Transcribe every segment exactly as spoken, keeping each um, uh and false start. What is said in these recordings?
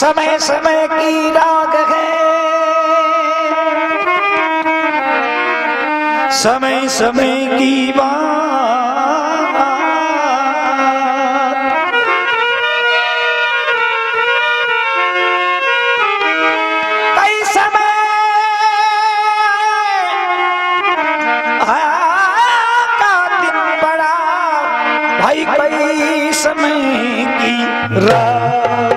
समय समय की राग है, समय समय की बात, कई समय का दिन बड़ा भाई, कई समय की रात।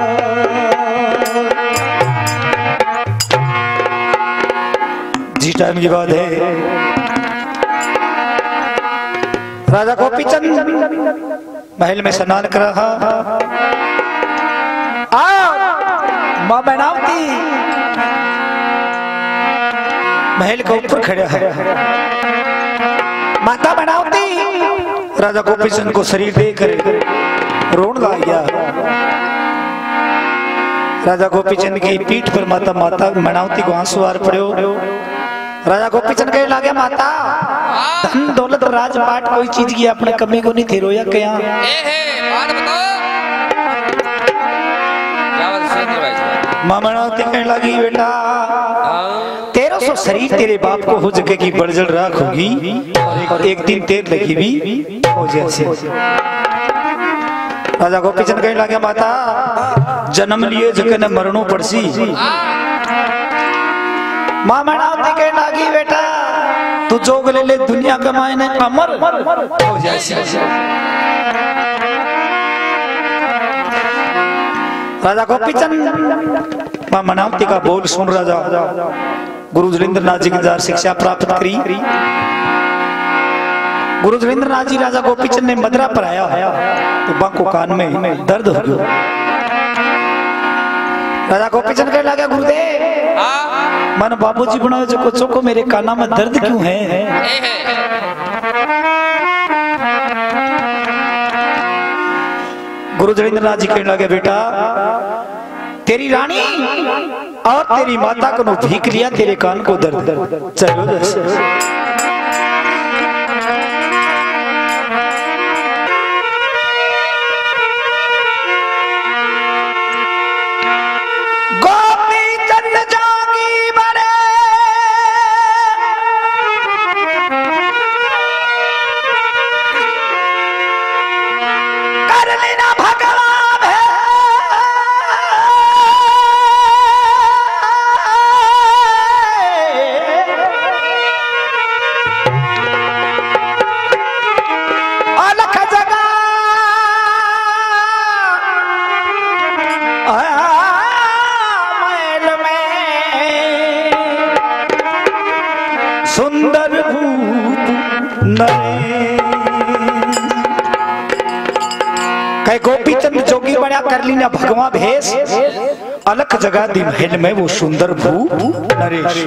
जिस टाइम की बात है, राजा गोपीचंद महल में स्नान कर रहा, मां मैनावती महल के ऊपर खड़ा है। माता मैनावती राजा गोपीचंद को शरीर देकर रोने लग गया। राजा गोपीचंद की पीठ पर माता माता मैनावती को आंसू आ पड़ो। राजा गोपीचंद कहे लागे, माता धन दौलत राजपाट कोई चीज की अपने कमी को नहीं थे रोया क्या? मां मैनावती कहने लगी, बेटा तेरह सौ शरीर तेरे बाप को हो जगह की बड़जड़ राख होगी और एक दिन तेर लगी भी हो जैसे। राजा गोपीचंद कहने लगे, माता जन्म लिए जगह न मरणों पड़सी। मां मैनावती कहने लगी, बेटा तू जोग ले ले दुनिया कमाए ने अमर हो जैसे। राजा गोपीचंद मां मैनावती का बोल सुन राजा गुरु धीरेन्द्रनाथ जी की जार शिक्षा प्राप्त करी। गुरु धीरेन्द्रनाथ जी राजा गोपीचंद ने मदरा पर आया तो बांको कान में दर्द हो गया। राजा गोपीचंद कहने लगा, गुरुदेव मन बाबूजी बनाओ जो कुछ को मेरे काना में दर्द क्यों है? गुरु धीरेन्द्रनाथ जी कहने लगे, बेटा तेरी रानी और तेरी माता को भीख लिया, तेरे कान को दर्द चलो जैसे। सुंदर भूप कह गोपीचंद जोगी बड़ा कर ली ना भगवान भेष, अलख जगह दी महल में वो सुंदर भूप नरेश।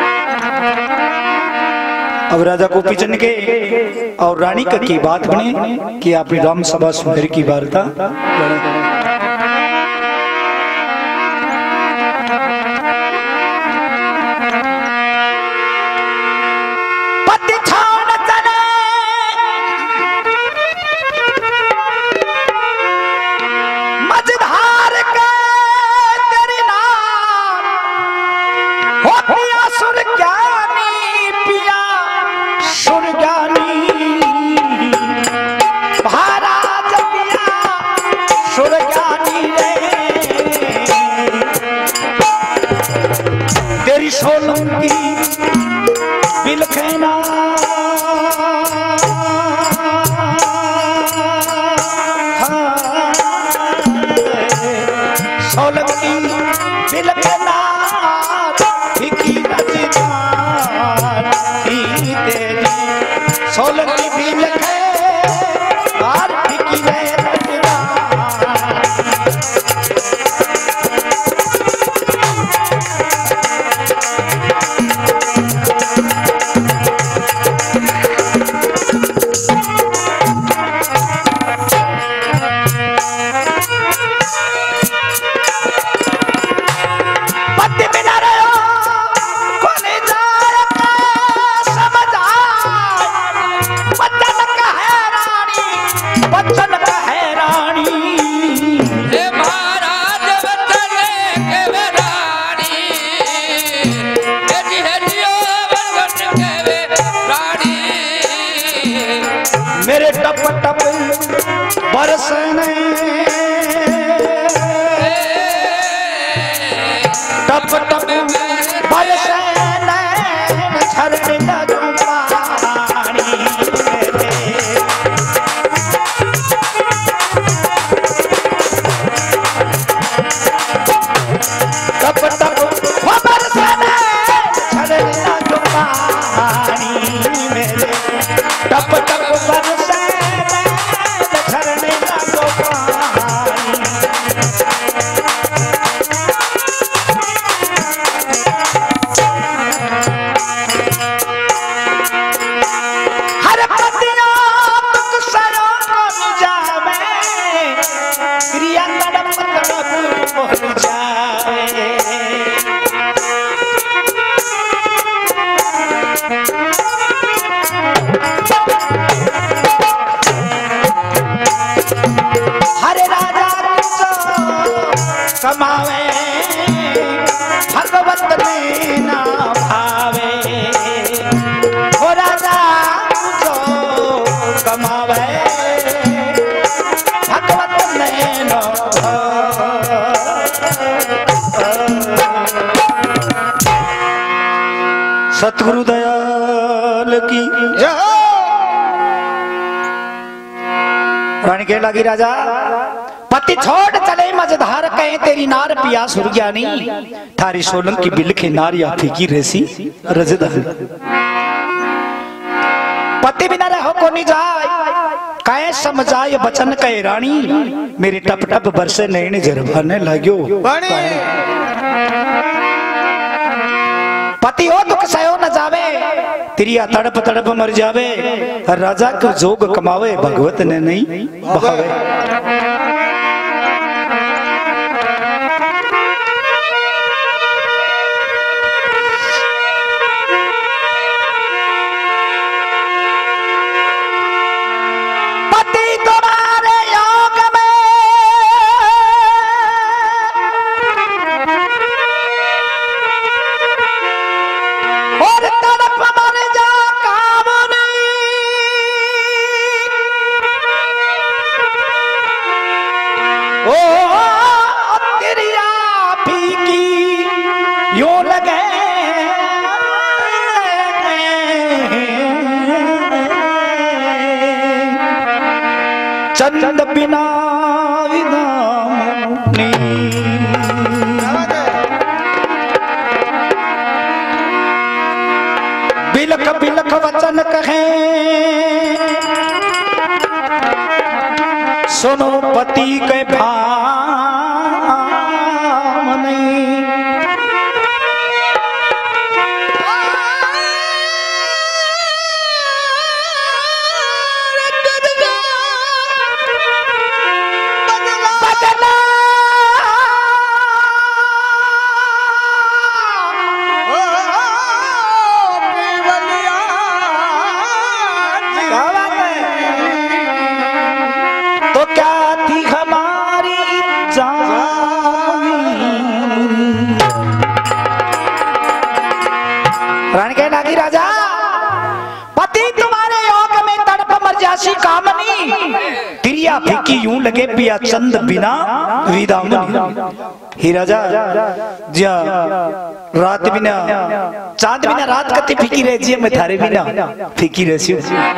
अब राजा गोपीचंद के और रानी का की बात बने कि आपने राम सभा सुंदर की वार्ता। सोलंकी बिलखना सोलंकी बिलखना फिकी नजदार तेरी सोलंकी बिलखे और फिकी नजदार। टप टप बरसने टप टप बरसने झरने लगो पानी टप टप बरसने झरने लगो पानी मेरे टप टप बरसने झरने लगो पानी हर पतिया तुक सरो को जावे क्रिया तड़प तड़प बोल जावे हरे राजा किसो कमावे भगवत में ना भावे हो राजा किसो कमावे भगवत में ना सतगुरु दयाल की जय। रानी कह लगी राजा पति छोड़ चले मझधार कहे तेरी नार पिया सुरज्ञानी थारी सोलंकी बिलखे नारिया फीकी रेसी रजधार पति बिना रहो को नहीं जाए कहे समझाए बचन कहे रानी मेरी टप टप बरसे नैने झरवाने लाग्यो पति हो दुख सयो न जावे तिरिया तड़प तड़प मर जावे राजा को जोग कमावे भगवत ने नहीं बहावे पति तुम्हारे योग में और तड़प मर जा काम नहीं ओ तिरिया फीकी यूं लगे चंद बिना विदामनी बिलख बिलख वचन कहे सुनो पति के भाव नहीं बदला तो क्या थी हमारी जानी रानी कह लगी राजा पति तुम्हारे योग में तड़प मर जासी कामनी तिरिया फीकी यूं लगे पिया चंद बिना विदामनी ही राजा जिया रात बिना चांद बिना रात कति फीकी रह जी मैं थारे बिना फीकी रहसी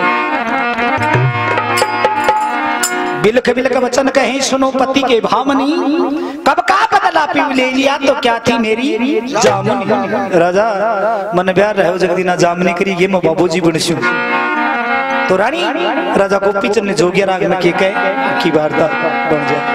बिलख बिलख वचन कहे सुनो पति के भामनी कब का बदला पी ले लिया तो क्या थी मेरी जामुनी राजा मन प्यार रहो जगदी ना जामनी करी ये मैं बाबूजी बनस्यू तो रानी राजा गोपीचंद ने जोगिया राग में के कहे की वार्ता बन जाए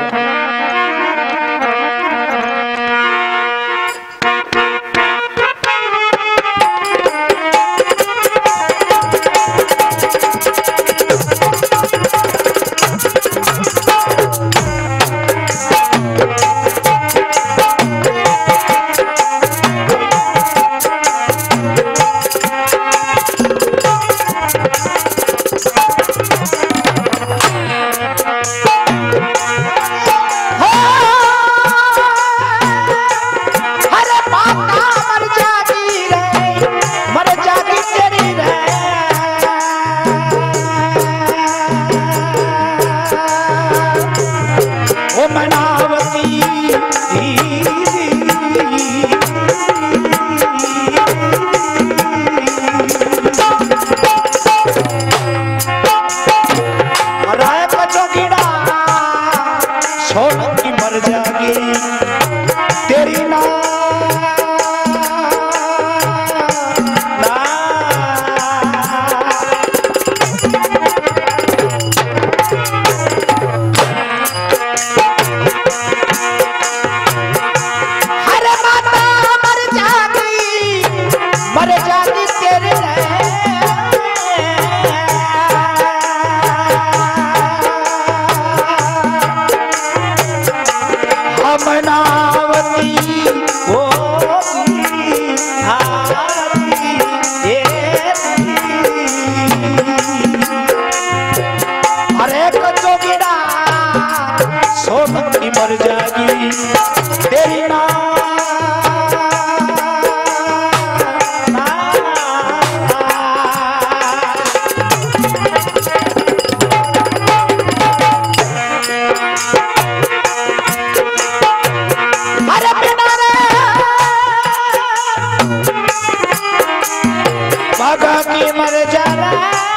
भगा के मर जाना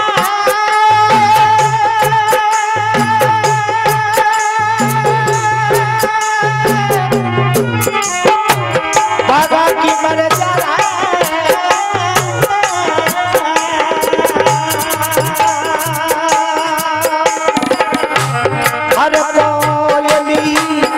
भगा के मर जाना हर कोयली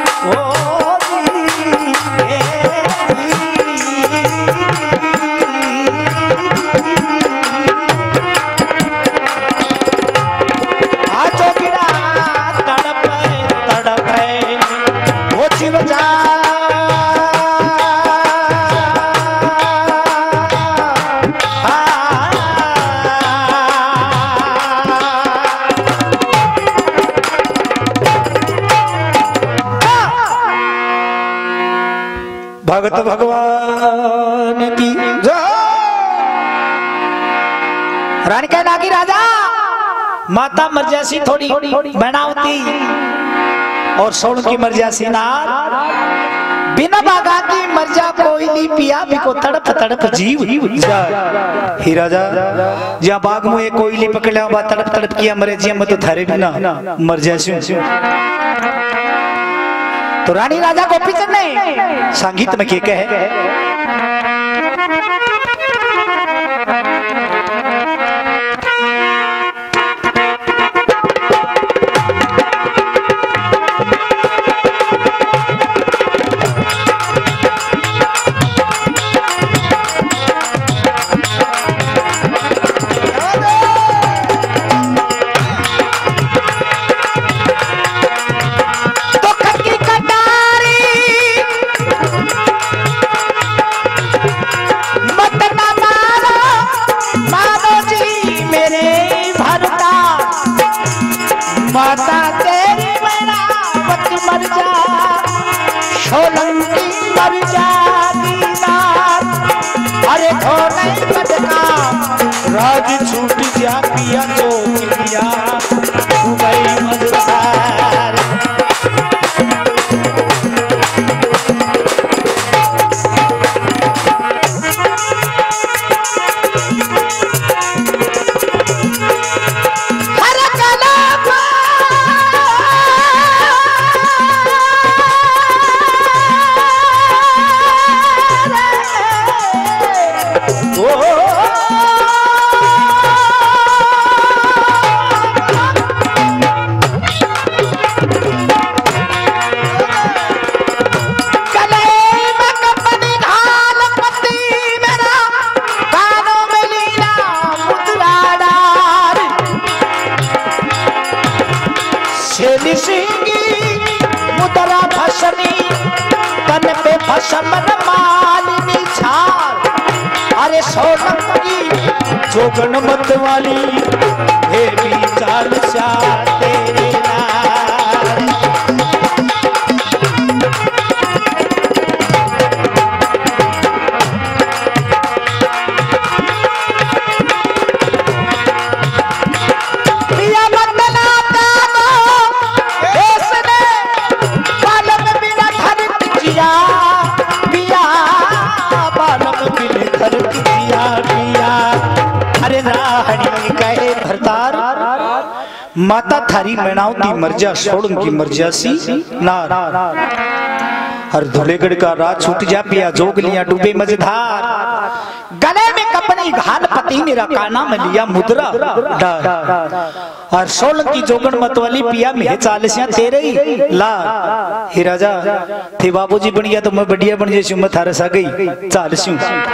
भगत भगवान की रानी के नागी राजा माता मर्जासी थोड़ी बनावती और सोन की मर्जासी नार बिना बागा की मर्जा कोई नहीं पिया बिको तड़प तड़प जीव ही राजा जहाँ बाग मुझे कोयली पकड़ा बा तड़प तड़प किया मरे जिया मैं तो थारे बिना मर्जासी तो रानी राजा गोपीचंद ने संगीत में क्या कहे माता तेरी मेरावत मर जा सोलंकी मर जा दीदार अरे धोने बदका राज छूट जा पिया तो पिया तू गई मजदार मुदरा भसनी तन पे भसमन मालिनी छाल अरे सोलंकी जोगन मत वाली हे भी चाल शाह तेरे नाल माता थारी मैनावती मर्जा सोड़न की मर्जासी नार हर धुलेगढ़ का रात छूट जा पिया जोग लिया डूबे मजेदार गले में कपनी घाल पति मेरा काना में लिया मुद्रा डार और सोलन की जोगन मत वाली पिया में चालीसिया तेरे ही ला ही राजा थे बाबूजी बन गया तो मैं बढ़िया बन जैसी मैं थारे सा गई चालीसियों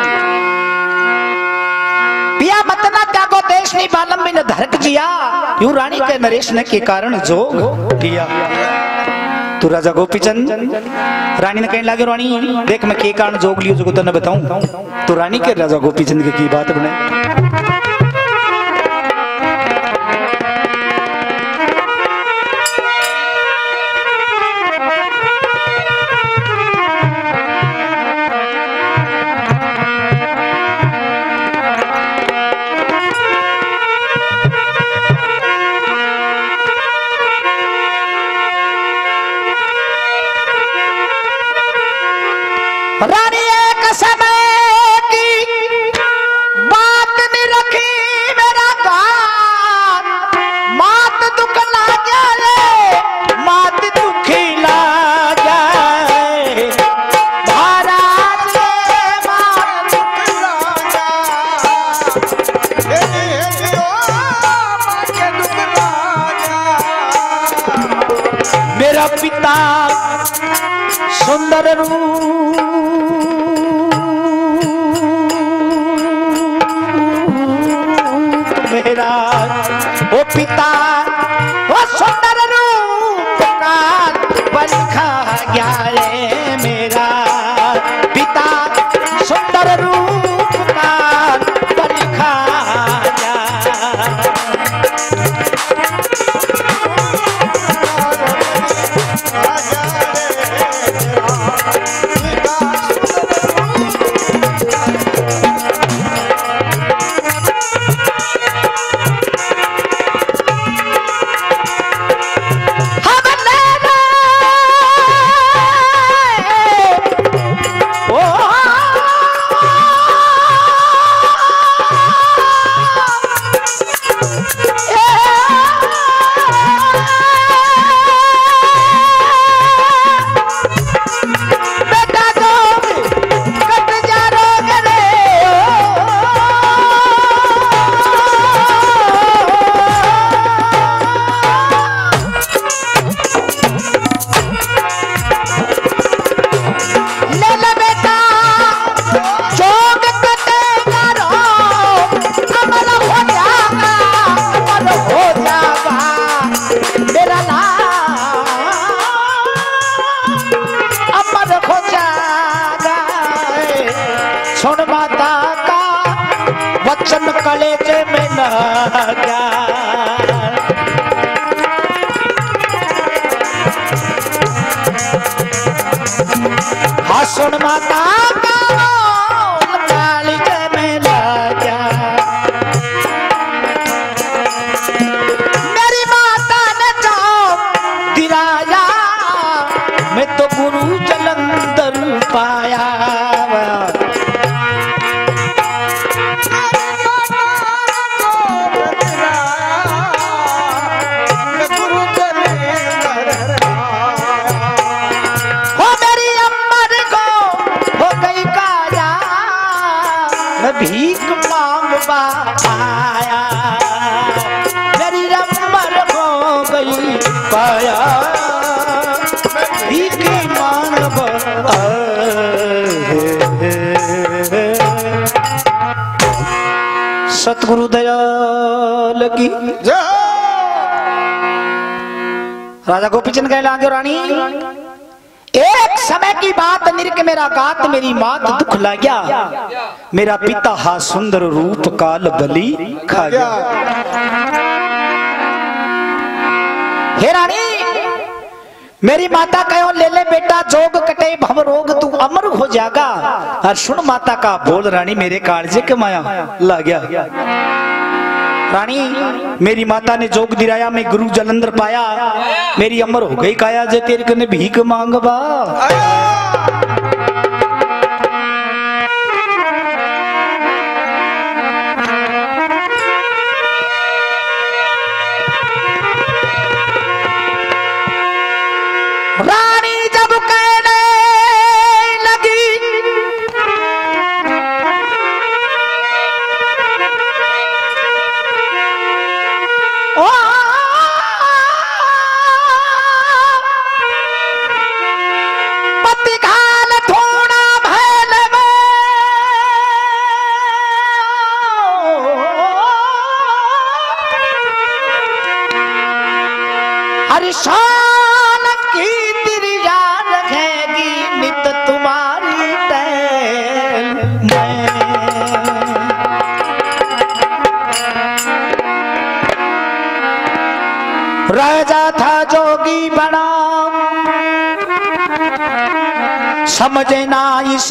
पिया मतना त्यागो देश नहीं बालम में न धरक जिया यूं रानी के नरेश ने के कारण जोग किया तो राजा गोपीचंद रानी ने कहने लगे रानी देख मैं के कारण जोग लियो जो तो न बताऊं तो रानी के राजा गोपीचंद की, की बात बने रानी एक समय की बात निरंतर सुन माता का वचन कलेजे में न गया। हाँ सुन माता का कलेजे में न गया। मेरी माता ने जो गिराया मैं तो गुरु जलंधर पाया। भीख मांगवा आया मेरी रम्मर हो गई पाया भीख मांगवा। सतगुरु दयाल की राजा गोपीचंद कह लागे रानी एक समय की बात निरक मेरा गात मेरी मात दुख ला गया। मेरा पिता हा सुंदर रूप काल बलि खा गया। हे रानी मेरी माता कहो ले ले बेटा जोग कटे भव रोग तू अमर हो जाएगा। और सुन माता का बोल रानी मेरे कालजे के माया ला गया। रानी मेरी माता ने जोग दिराया मैं गुरु जलंधर पाया मेरी अमर हो गई काया जे तेरे कने भीख मांगवा। रानी जब कहने लगी ओ पति घाल थोड़ा भैल में हरिशान की तिरिया रखेगी नित तुम्हारी टैल में। राजा था जोगी बना समझना इस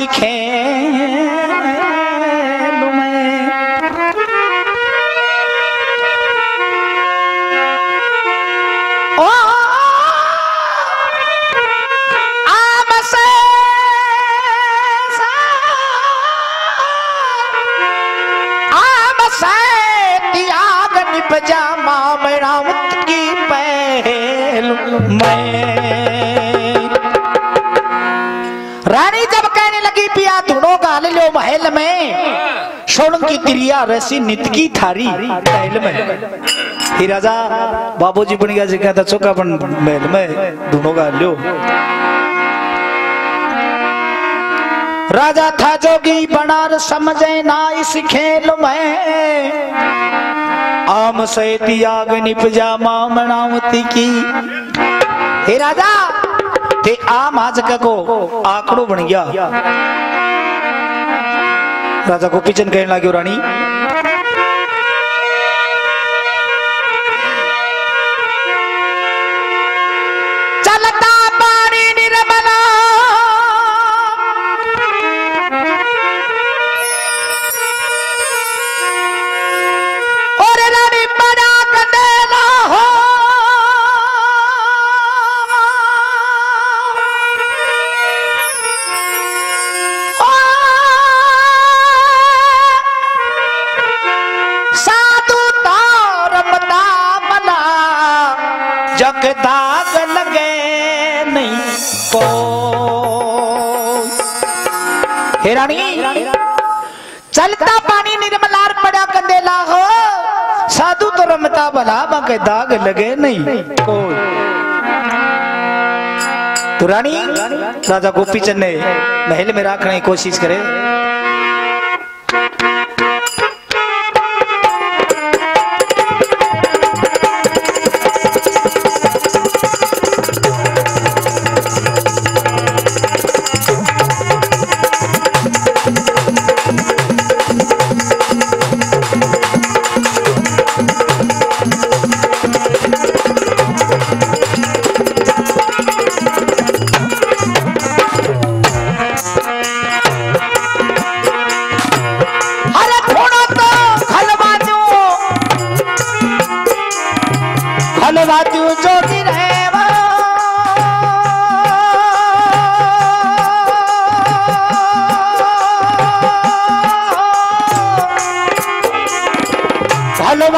खेल में। ओ आम से आम से त्याग निपजा मामरावत की पहल में। रानी जब कहने लगी पिया धुनो गाल लो महल में सोन की तिरिया रसी नित की थारी महल में। ही राजा बाबूजी बन गया जी कहता चौका बन महल में धुनो गाल लो। राजा था जोगी बनार समझे ना इस खेल में। आम से त्याग निपजा मामनावती की। हे राजा ते आम आज को आंकड़ो बन गया। राजा गोपीचंद कहने लगे रानी चलता पानी निर्मला और रानी बड़ा कदेला हो जग दाग लगे नहीं को। हे रानी चलता पानी निर्मलार पड़ा कंदेला हो साधु तो रमता भला बाके दाग लगे नहीं को। तो रानी राजा गोपीचंद ने महल में रखने की कोशिश करे।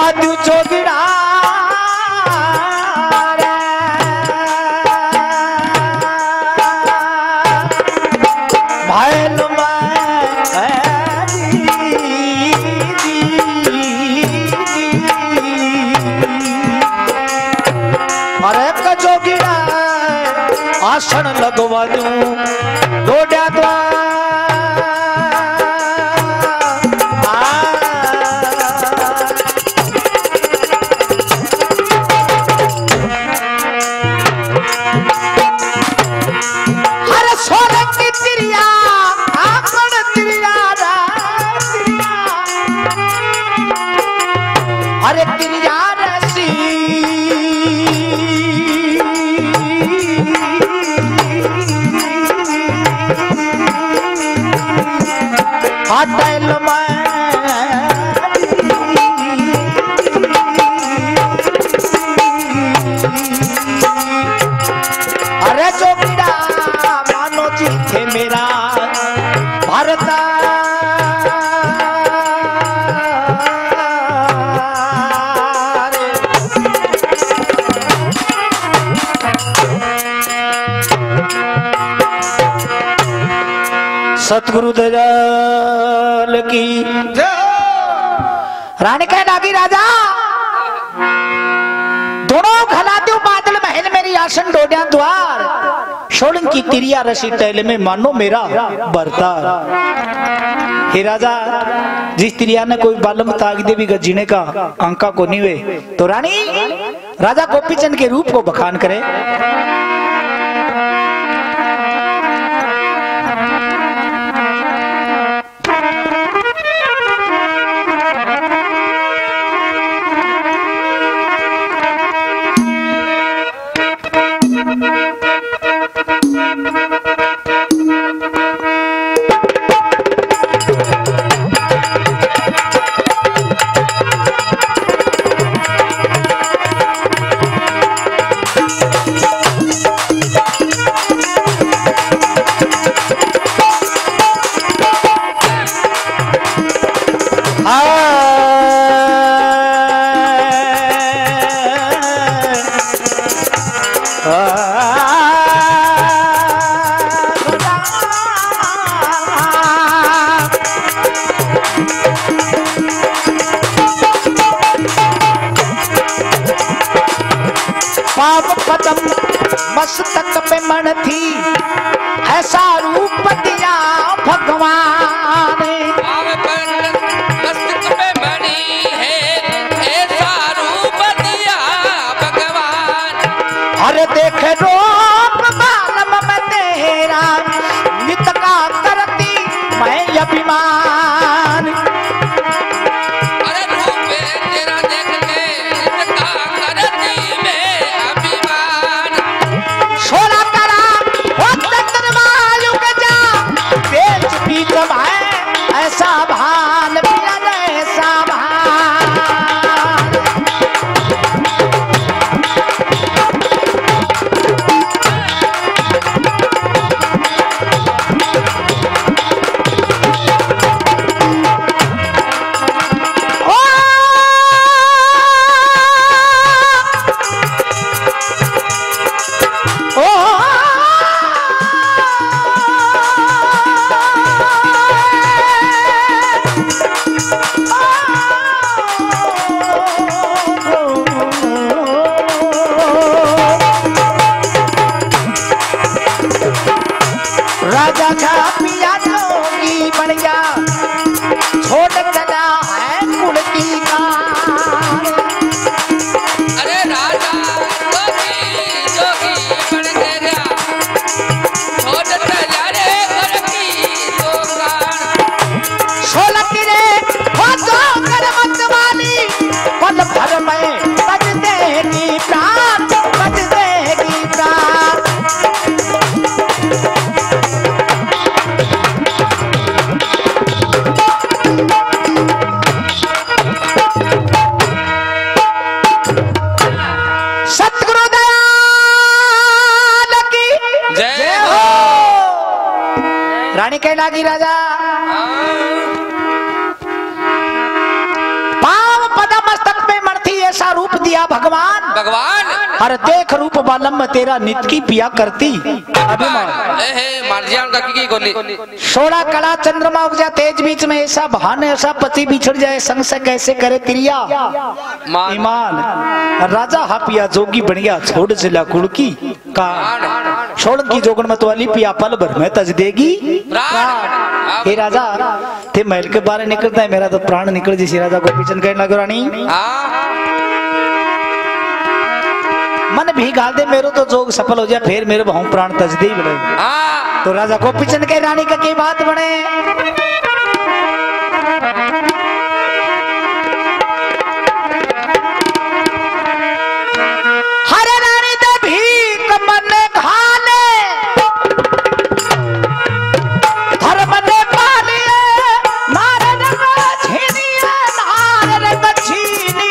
दू जोगिड़ा आसन लगवा दूं डोड्या द्वार हर सोरंग की तिरिया आकड़ तिरिया अरे तिरिया रसी अरे जोगिड़ा मानो जी थे मेरा भारता सतगुरु दयाल की रानी कह लागी राजा दोनों खलाते बादल महल मेरी आसन डोड्या द्वार सोलन की तिरिया रसी टैल में मानो मेरा बरतार। हे राजा जिस तिरिया ने कोई बालम ताक दे भी जीने का अंका को नहीं वे तो रानी राजा गोपीचंद के रूप को बखान करे। मस्तक पे मन थी ऐसा रूप दिया भगवान मस्तक पे मणि है ऐसा रूप दिया भगवान। अरे देख रूप बालम में तेरा नित का करती मैं अभिमान। अरे रूप तेरा देख के नित का करती मैं अभिमान। सोला करा हो चंद्रमा युग जा तेज भी जब है ऐसा भान पिया ऐसा भान। राजा का पिया जोगी बन गया छोड़ चला है कुल की कार। अरे राजा जोगी जोगी बन गया छोड़ चला रे कुल की कार। सोलह रे हो जो कर मत वाली पल भर में बज देगी प्राण बज देगी प्राण। रानी कह लागी राजा पाव पदा मस्तक पे कैसा रूप दिया भगवान, भगवान हर देख रूप बालम में तेरा नित की पिया करती अभिमान। सोलह कड़ा चंद्रमा उगजा तेज बीच में, ऐसा भान ऐसा पति बिछड़ जाए संग से कैसे करे क्रिया ईमान। राजा हा पिया जोगी बन गया छोड़ जिला कुड़की का, छोड़ की जोगन मत वाली पिया पल भर में तज देगी प्राण। हे राजा थे महल के बाहर निकलता है मेरा तो प्राण निकल जिसे राजा गोपीचंद कहने लगे रानी मन भी गाल दे मेरो तो जोग सफल हो जाए फिर मेरे बहु प्राण तज दे बड़े। तो राजा गोपीचंद के रानी का की बात बने, हरे रानी दे भीख मन खाले धर्म ने पालिए नारे रंग छीनिए नारे रंग छीनी।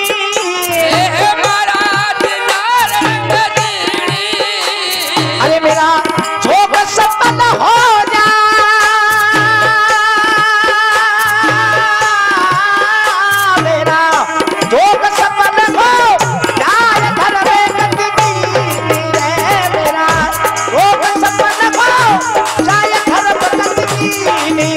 अरे मेरा जोग सफल हो जा, मेरा जोग सफल हो जाए धर्मे गति रे, मेरा जोग सफल हो जाए धर्म गति।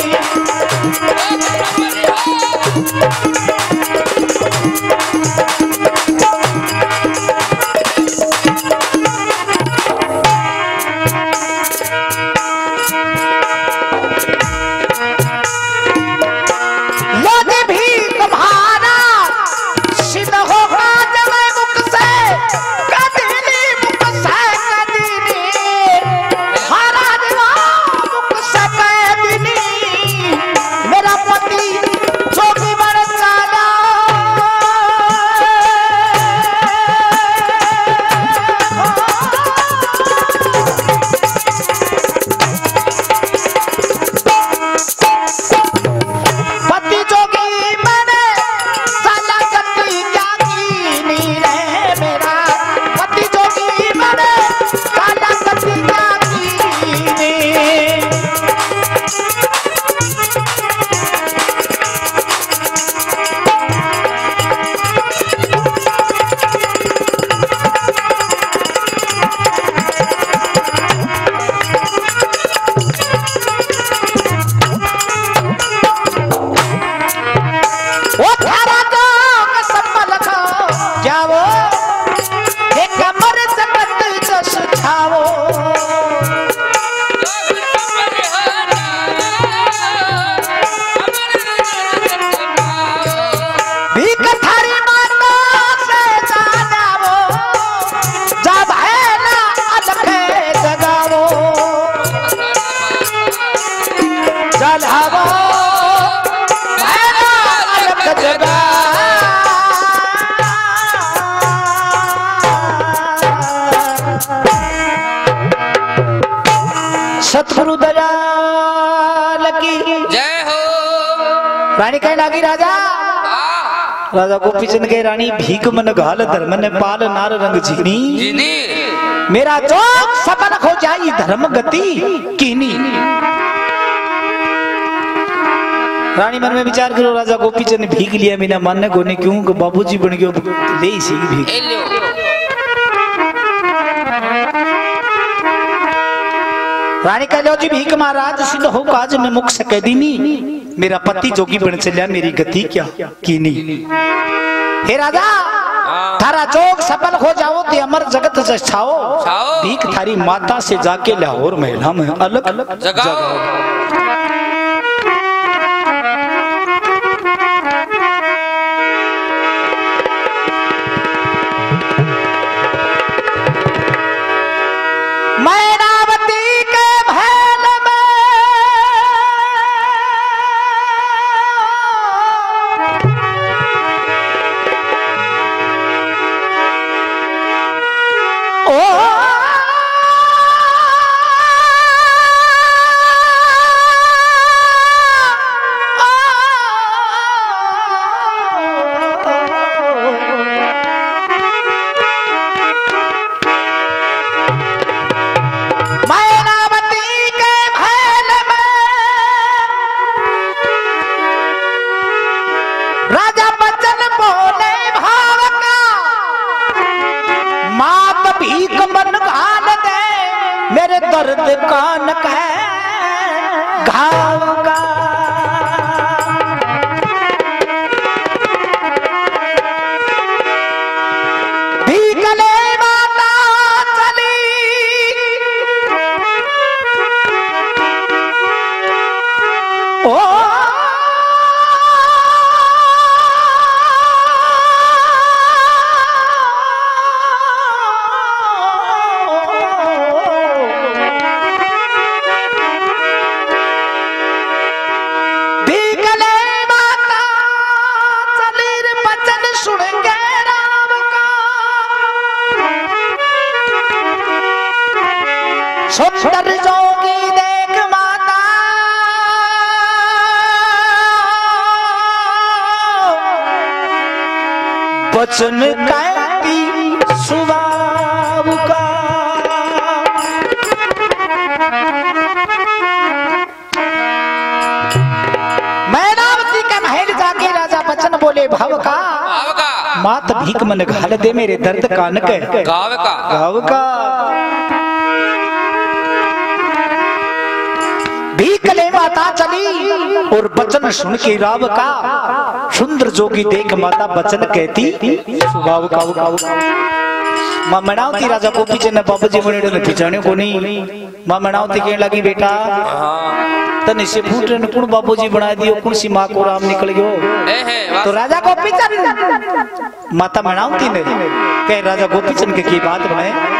सतगुरु दयाल की जय हो। रानी कह लागी राजा राजा गोपीचंद के रानी भीख मन घाल धर्म ने पाल नार रंग जीनी जीनी, मेरा जोग सफल हो जाई धर्म गति कीनी। रानी मन में विचार करो राजा गोपीचंद ने भीख लिया बिना मानने को नहीं क्यों बाबूजी बन गयो ले सी भीख। रानी कह लो जी भीख महाराज सिद्ध हो काज में मुख सके दीनी, मेरा पति जोगी बन चलिया मेरी गति क्या कीनी। हे राजा थारा जोग सफल हो जाओ ते अमर जगत जछाओ, भीख थारी माता से जाके लाहौर महिला में अलग अलग जगाओ। दर्द कान का घाव का। भीगले माता चली ओ सुंदर जोगी देख माता बचन कहती सुभाव का। मैनावती का महल जाके राजा बचन बोले भाव का मात भीख मन घाल दे मेरे दर्द कान के गाव का गाव का। भीकले माता चली और बचन सुन के राव का। सुंदर जोगी देख माता बचन कहती सुभाव का मां मनावती राजा को पीछे न बाबू जी बने ने पिछाने को नहीं। मां मनावती कहने लगी बेटा तने से फूट ने कुण बाबू जी बना दियो कुण सी मां को राम निकल गयो। तो राजा को पीछे माता मनावती ने कह राजा गोपीचंद के की बात बनाए।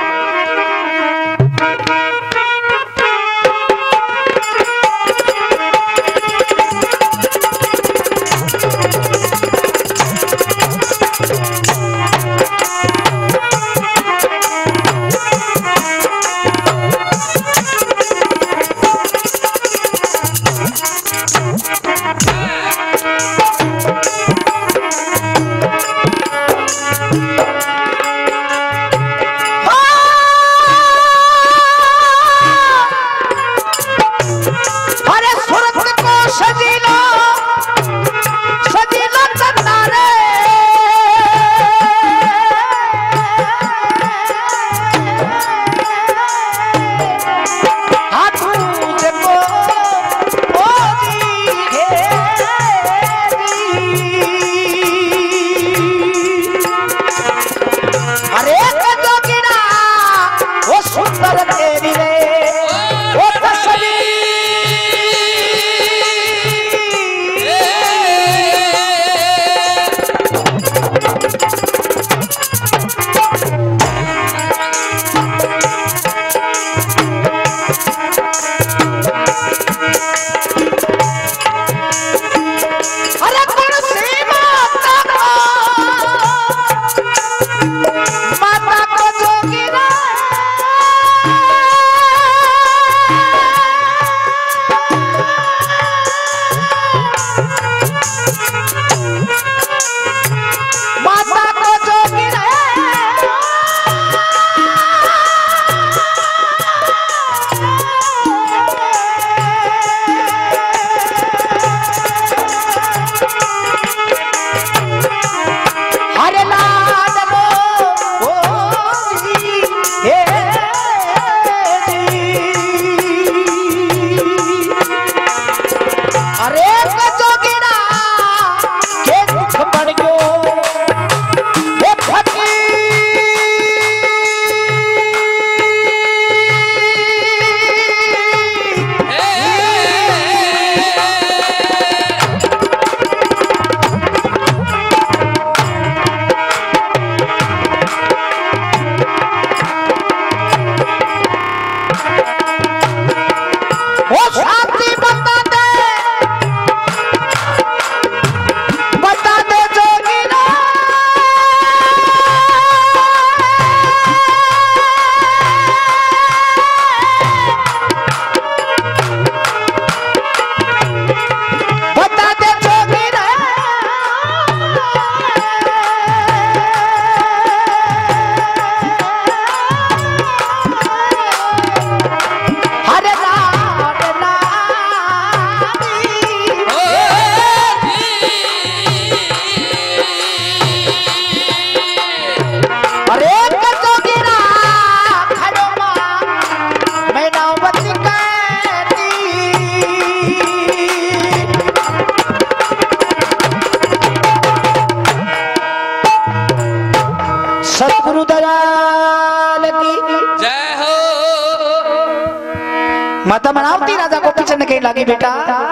लगी बेटा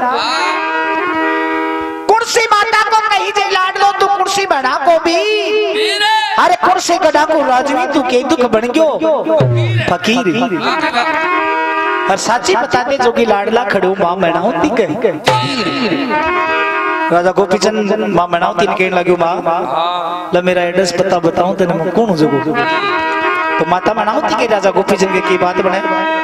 कुर्सी माता को कही जे लाड लो तू कुर्सी बना को भी अरे कुर्सी गड़ा को राजवी तू के दुख बन गयो फकीर और साची बताते जो कि लाडला खड़ो मां मैना होती के राजा गोपीचंद मां मैना होती ने कहने लग्यो मां ल मेरा एड्रेस पता बताऊं तने मैं कौन जगो तो माता मैना होती के राजा गोपीचंद के की बात बने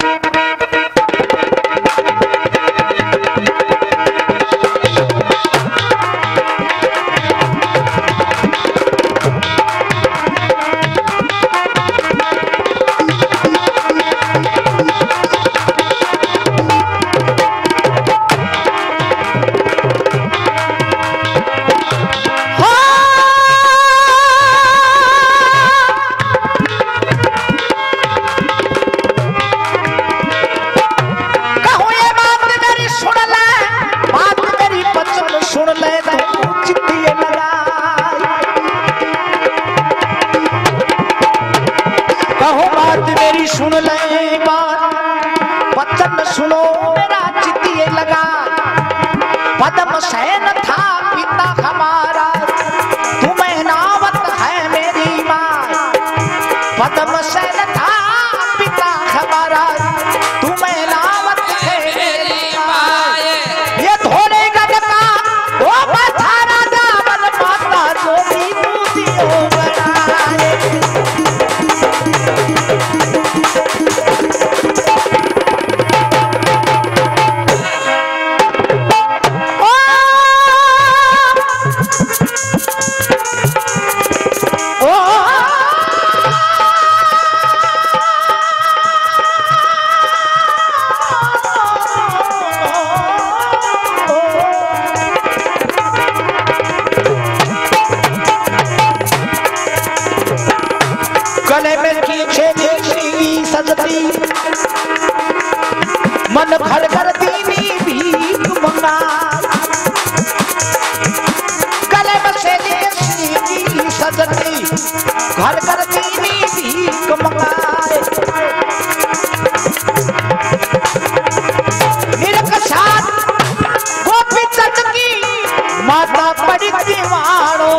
सुन ले बात वचन सुनो मेरा चित्तिए लगा पद्म सैन था पिता हमारा तुम्हें नावत है मेरी माँ पद्म सैन था पिता हमारा तुम्हें नावत है मेरी माँ ये थोड़े गज का वो बता राजा बन माता जो भी दूधी हो बनाए मन भर कर दीनी भीख मंगा गले में से देसी सजती घर कर दीनी भीख मंगाए निरकशात गोपीचंद की माता पड़ी दीवारों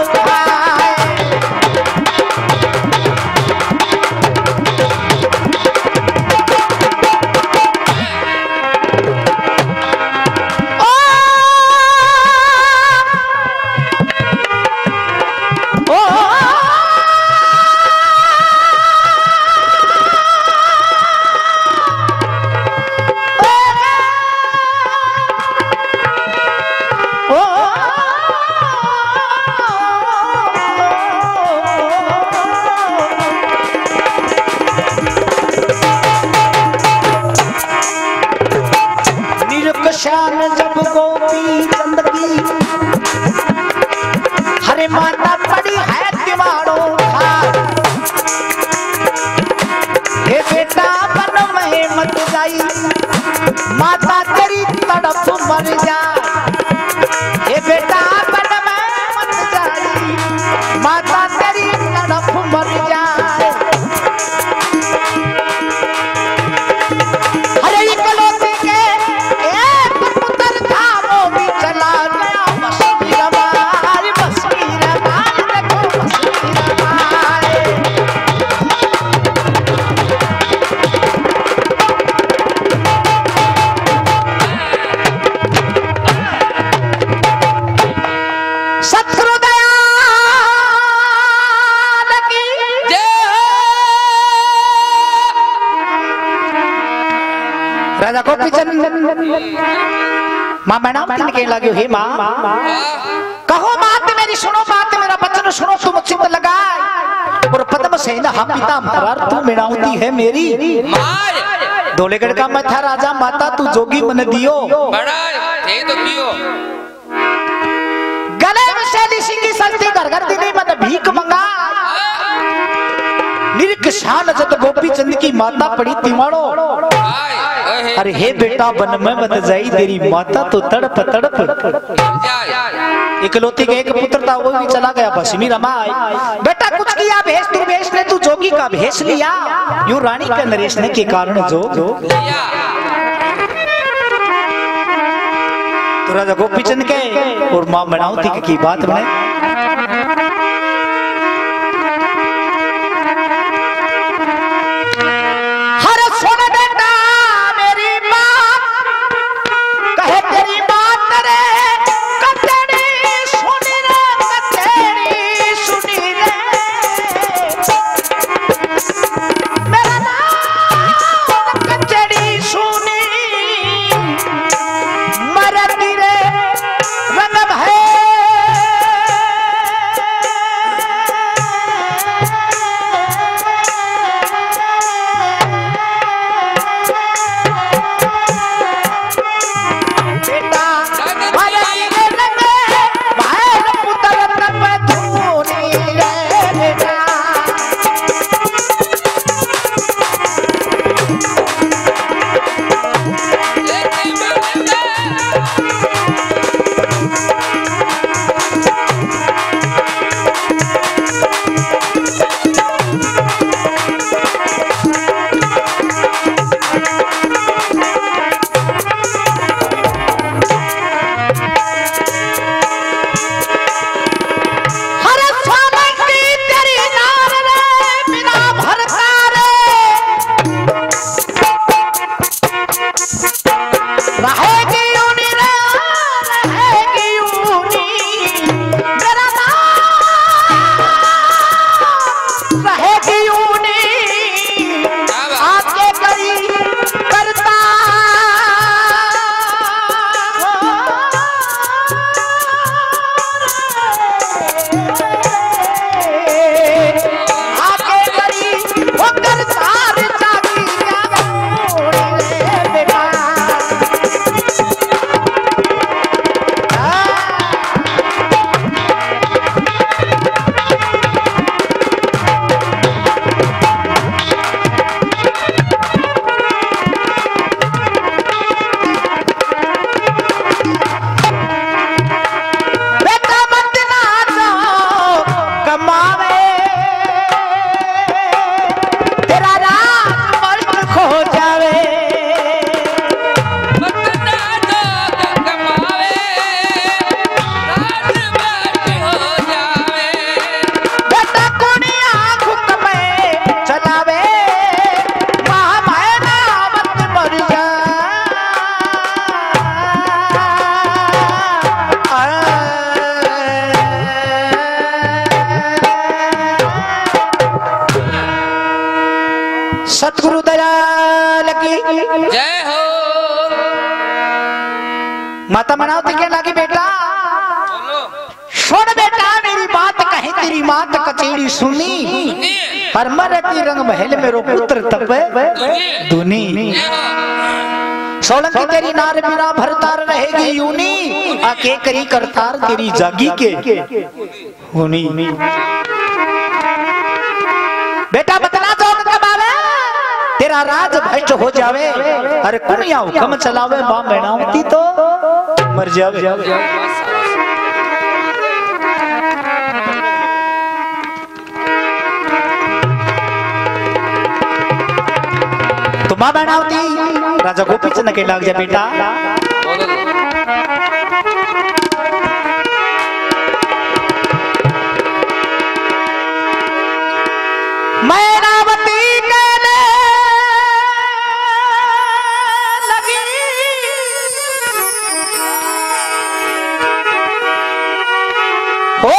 शान जब गोपी चंद की हरे माता पड़ी है दीवारों हे बेटा बन में मत जाई माता तेरी तड़प मर जाए हे बेटा बन में मत जाई माता तेरी तड़प मर जाए हरे इकलौते के राजा गोपीचंद मां मैना कहने लगे हे मां कहो बात मेरी सुनो बात मेरा वचन सुनो तुम चित्त लगाए और पद्म सैन हम पिता हमारा तू मिणावती है मेरी धोलेगढ़ का मैं था राजा माता तू जोगी मन दियो बड़ा ये तो दियो गले में शैली सिंह की सस्ती घर घर दी मन भीख मंगा निरक शान जत गोपीचंद की माता पड़ी तिमाड़ो अरे हे बेटा बन में मत जाई तेरी माता तो तड़प तड़प इकलौती के एक पुत्र था वो भी चला गया पश्चिमी रमाई बेटा कुछ किया भेष तू भेष ने तू जोगी का भेष लिया यूं रानी का नरेश ने के कारण जो तो राजा गोपी चंद के और मां बनावती की बात बने। सतगुरु दयाल की जय हो। माता मनावती के लगी बेटा सुन बेटा मेरी बात कहे तेरी मात कचेड़ी सुनी पर मरती रंग महल मेरो पुत्र तपे दुनी सोलंकी तेरी नार बिना भरतार रहेगी यूनी आके करी करतार तेरी जागी के हुनी। बेटा बतला तो कमावे तेरा राज भ्रष्ट हो जावे अरे कुनिया हुक्म चलावे मां मैनावती तो मर जावे। तो मां मैनावती राजा गोपी चंद के लाग जा बेटा मैनावती के लगी हो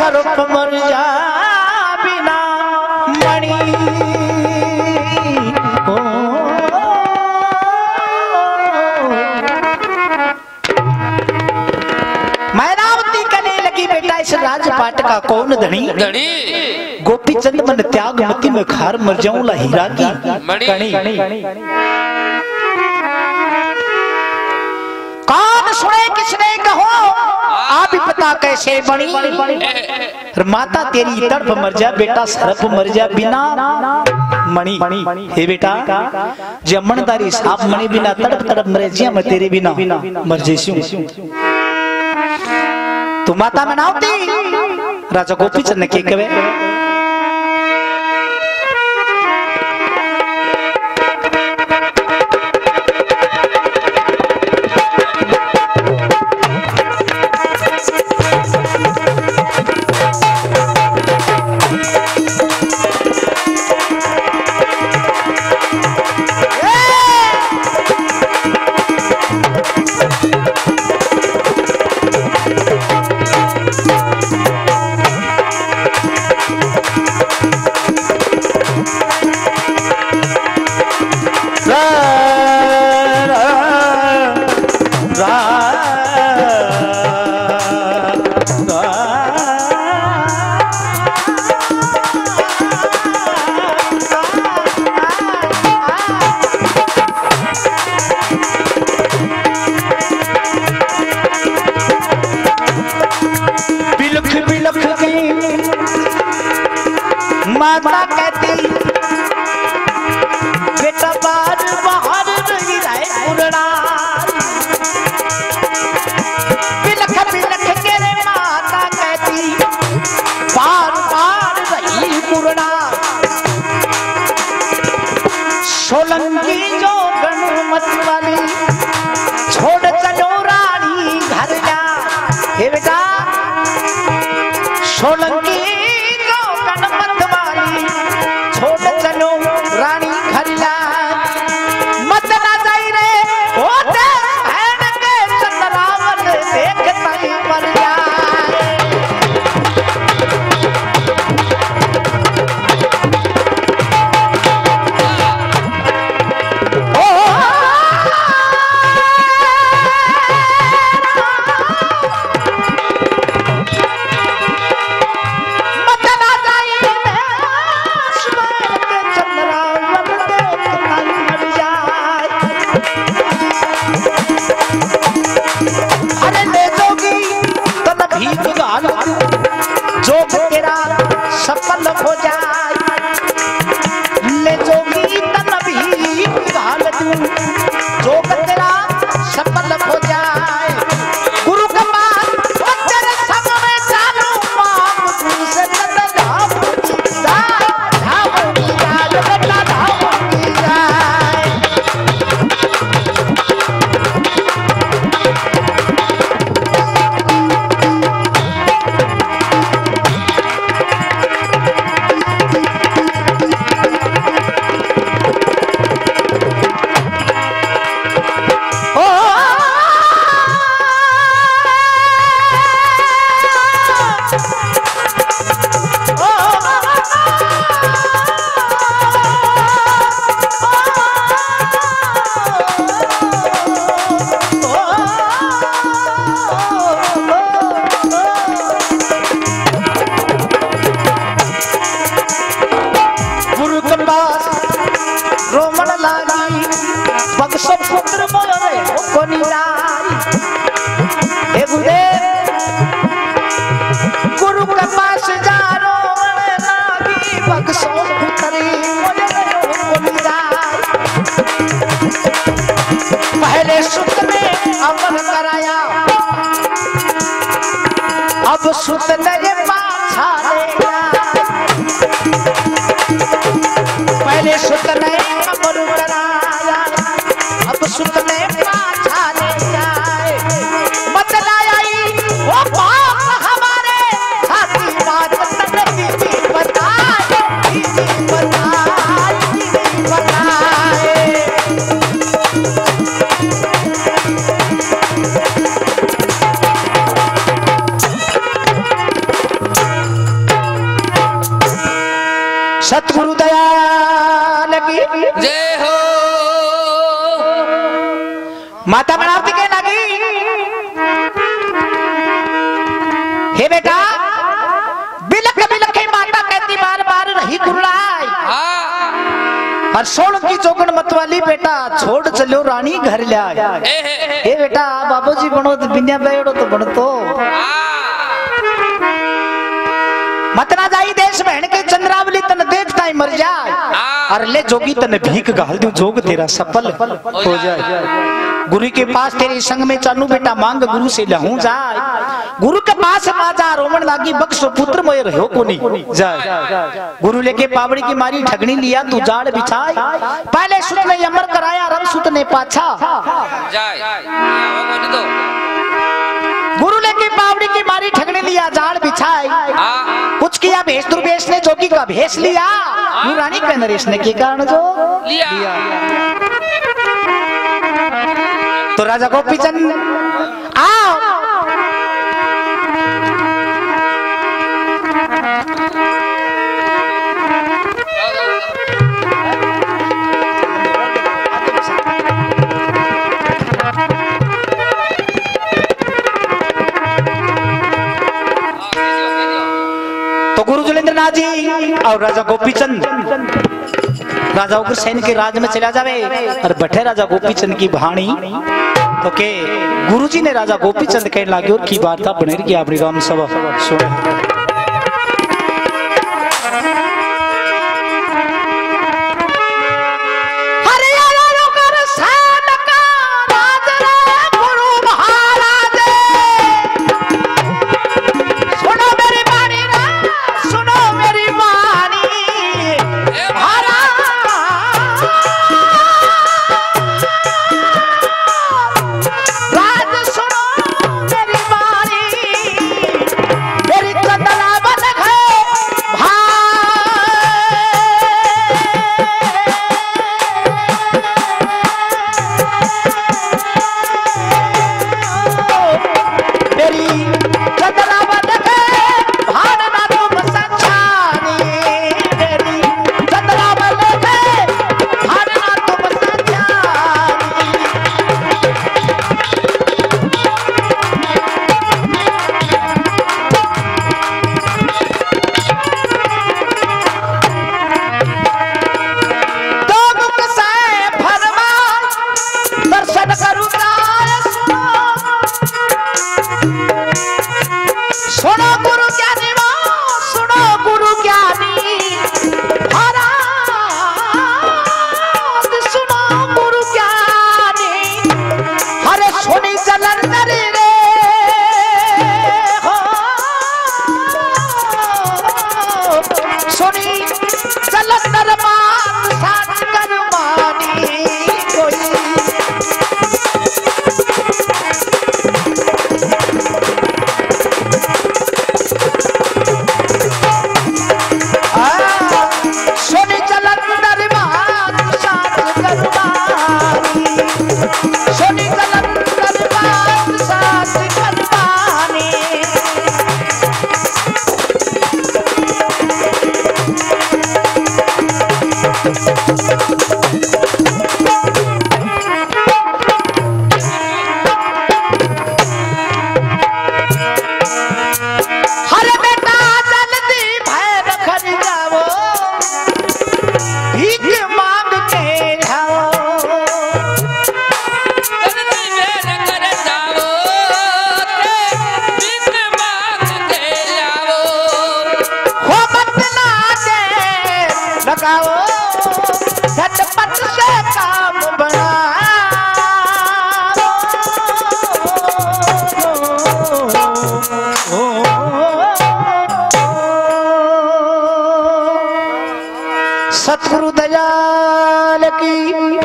सर्प मर जा बिना मणि ओ मैनावती कहने लगी बेटा इस राजपाट का कौन धनी धनी गोपी चंद मन त्याग मती में खार मर जाऊं ला हीरा की कणी कौन सुने किसने कहो आप ही पता कैसे बनी माता तेरी तड़प मर जा बेटा सरप मर जा बिना मणि हे बेटा जमनदारी साफ मणि बिना तड़प तड़प मरे जिया मैं तेरे बिना मर जैसी तू माता मनावती राजा गोपी चंद ने के कहे माता कहती बेटा बार बाहर नहीं रहे उड़ना बिलख बिलख के रे माता कहती बार बार रही उड़ना सोलंकी जो गणमत वाली छोड़ चलो रानी घर जा हे बेटा सोलंकी छोड़ चलो रानी खरिया मत ना जाई रे होते बहन के चंद्रावन देखता ही मर जाए ओ मत ना जाई जो तेरा सफल हो जाए ले जोगी तन भी गाल दूं जो तेरा सफल हो जाए गुरु का मान तेरे सामने चालू मांग तुझसे धाम धाम बेटा धाम जाए रोमन लागी बक्सो पुत्र मोरे कोनी लाई हे गुरुदेव गुरु के पास जा रोमन लागी बक्सो पुत्री मोरे कोनी लाई पहले सुत में अमर कराया अब सुत तेरे पाछा ले पहले सुत में अमर कराया अब सुत में पाछा ले जाए मत आई वो पाप हमारे साथी बात नहीं बताए बताए बताए सतगुरु दयाल की जय हो। माता बनावती के लगी, हे बेटा बिलख बिलख माता कहती बार बार रही गुरलाई। हाँ। और सोन की चौकन मतवाली बेटा छोड़ चलो रानी घर ले आए। हे बेटा बाबूजी बनो तो बिना बैठो तो बनो तो मत ना जाई देश बहन के चंद्रावली तन देखता ही मर जाए। और ले जोगी तन भीख गाल दूं जोग तेरा सफल हो जाए। गुरु के पास तेरे संग में चालू बेटा मांग गुरु से लहूं जाए। गुरु के पास माजा रोमन लागी बख्शो पुत्र मोय रहो को नहीं जाए। गुरु लेके पावड़ी की मारी ठगनी लिया तू जाड़ बिछाए। पहले सुत ने अमर कराया रब सुत ने पाछा जाए। गुरु लेके पावड़ी की मारी ठगनी लिया जाड़ बिछाए। कुछ किया भेष दुर्वेश ने जोगी का भेष लिया। रानी का नरेश ने के कारण जो लिया, लिया। तो राजा गोपीचंद आओ तो गुरु जलेंद्रनाथ जी और राजा गोपीचंद राजा उग्रसेन के राज में चला जावे और बैठे राजा गोपीचंद की भाणी तो के गुरुजी ने राजा गोपीचंद कहने लगे और की वार्ता बने की अपनी राम सभा सुने। सतगुरु दयाल की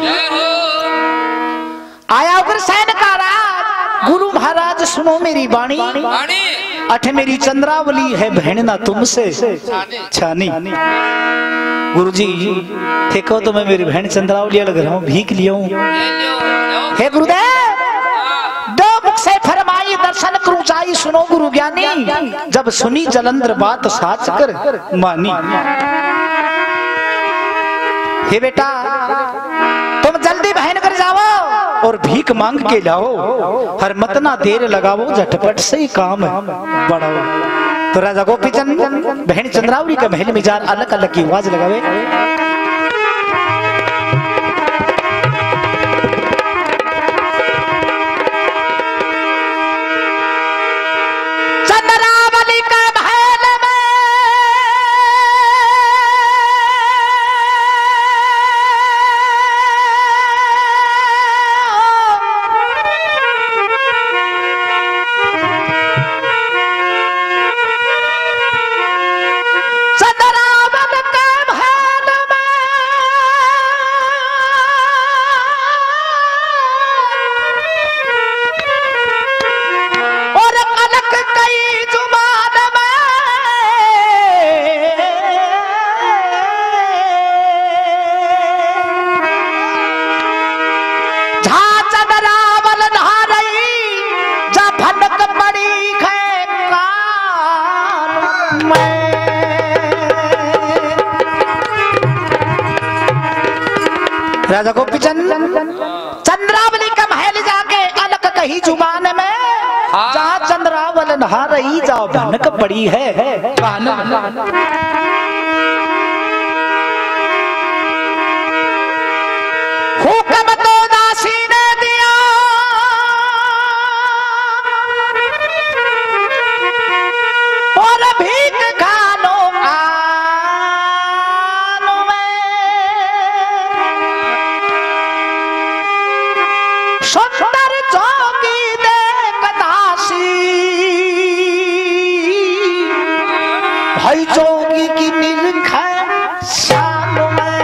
आया उग्रसेन का राज। गुरु महाराज सुनो मेरी बाणी, अठ मेरी चंद्रावली है बहन ना तुमसे छानी। गुरुजी देखो तो मैं मेरी बहन चंद्रावली लग रहा हूँ, भीख लिया हूँ। हे गुरुदेव दो मुख से फरमाई दर्शन करूं चाहिए सुनो गुरु ज्ञानी। जब सुनी जलंधर बात साच कर मानी। हे बेटा तुम जल्दी बहन कर जाओ और भीख मांग के लाओ, हर मत ना देर लगाओ, झटपट से ही काम बढ़ाओ। तो राजा गोपीचंद बहन चंद्रावली का महल में जान अलग अलग की आवाज लगावे। चंद्रावली का महल में राजा गोपीचंद चंद्रावली का महल जाके अलग कही जुबान में, जहाँ चंद्रावल नहा रही जाओ भनक पड़ी है। हुक्म तो दासी ने दिया और भीख खानो सुंदर जोगी देख दासी, भाई जोगी की निरख शान में।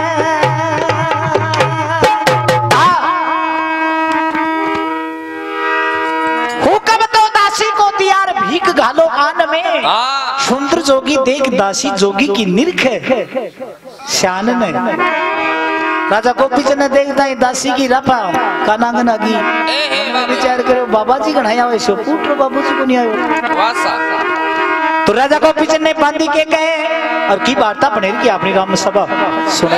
हुक्म तो दासी को दिया भीख घालो आन में, सुंदर जोगी देख दासी जोगी की निरख शान में। राजा गोपीचंद ने देखता है दासी की रपा कानांगन आगी, विचार करो बाबा जी गणाया वैसे पुत्र बाबू जी को नहीं आयो। तो राजा गोपीचंद ने बांधी के कहे और की वार्ता बने की अपनी राम सभा सुने।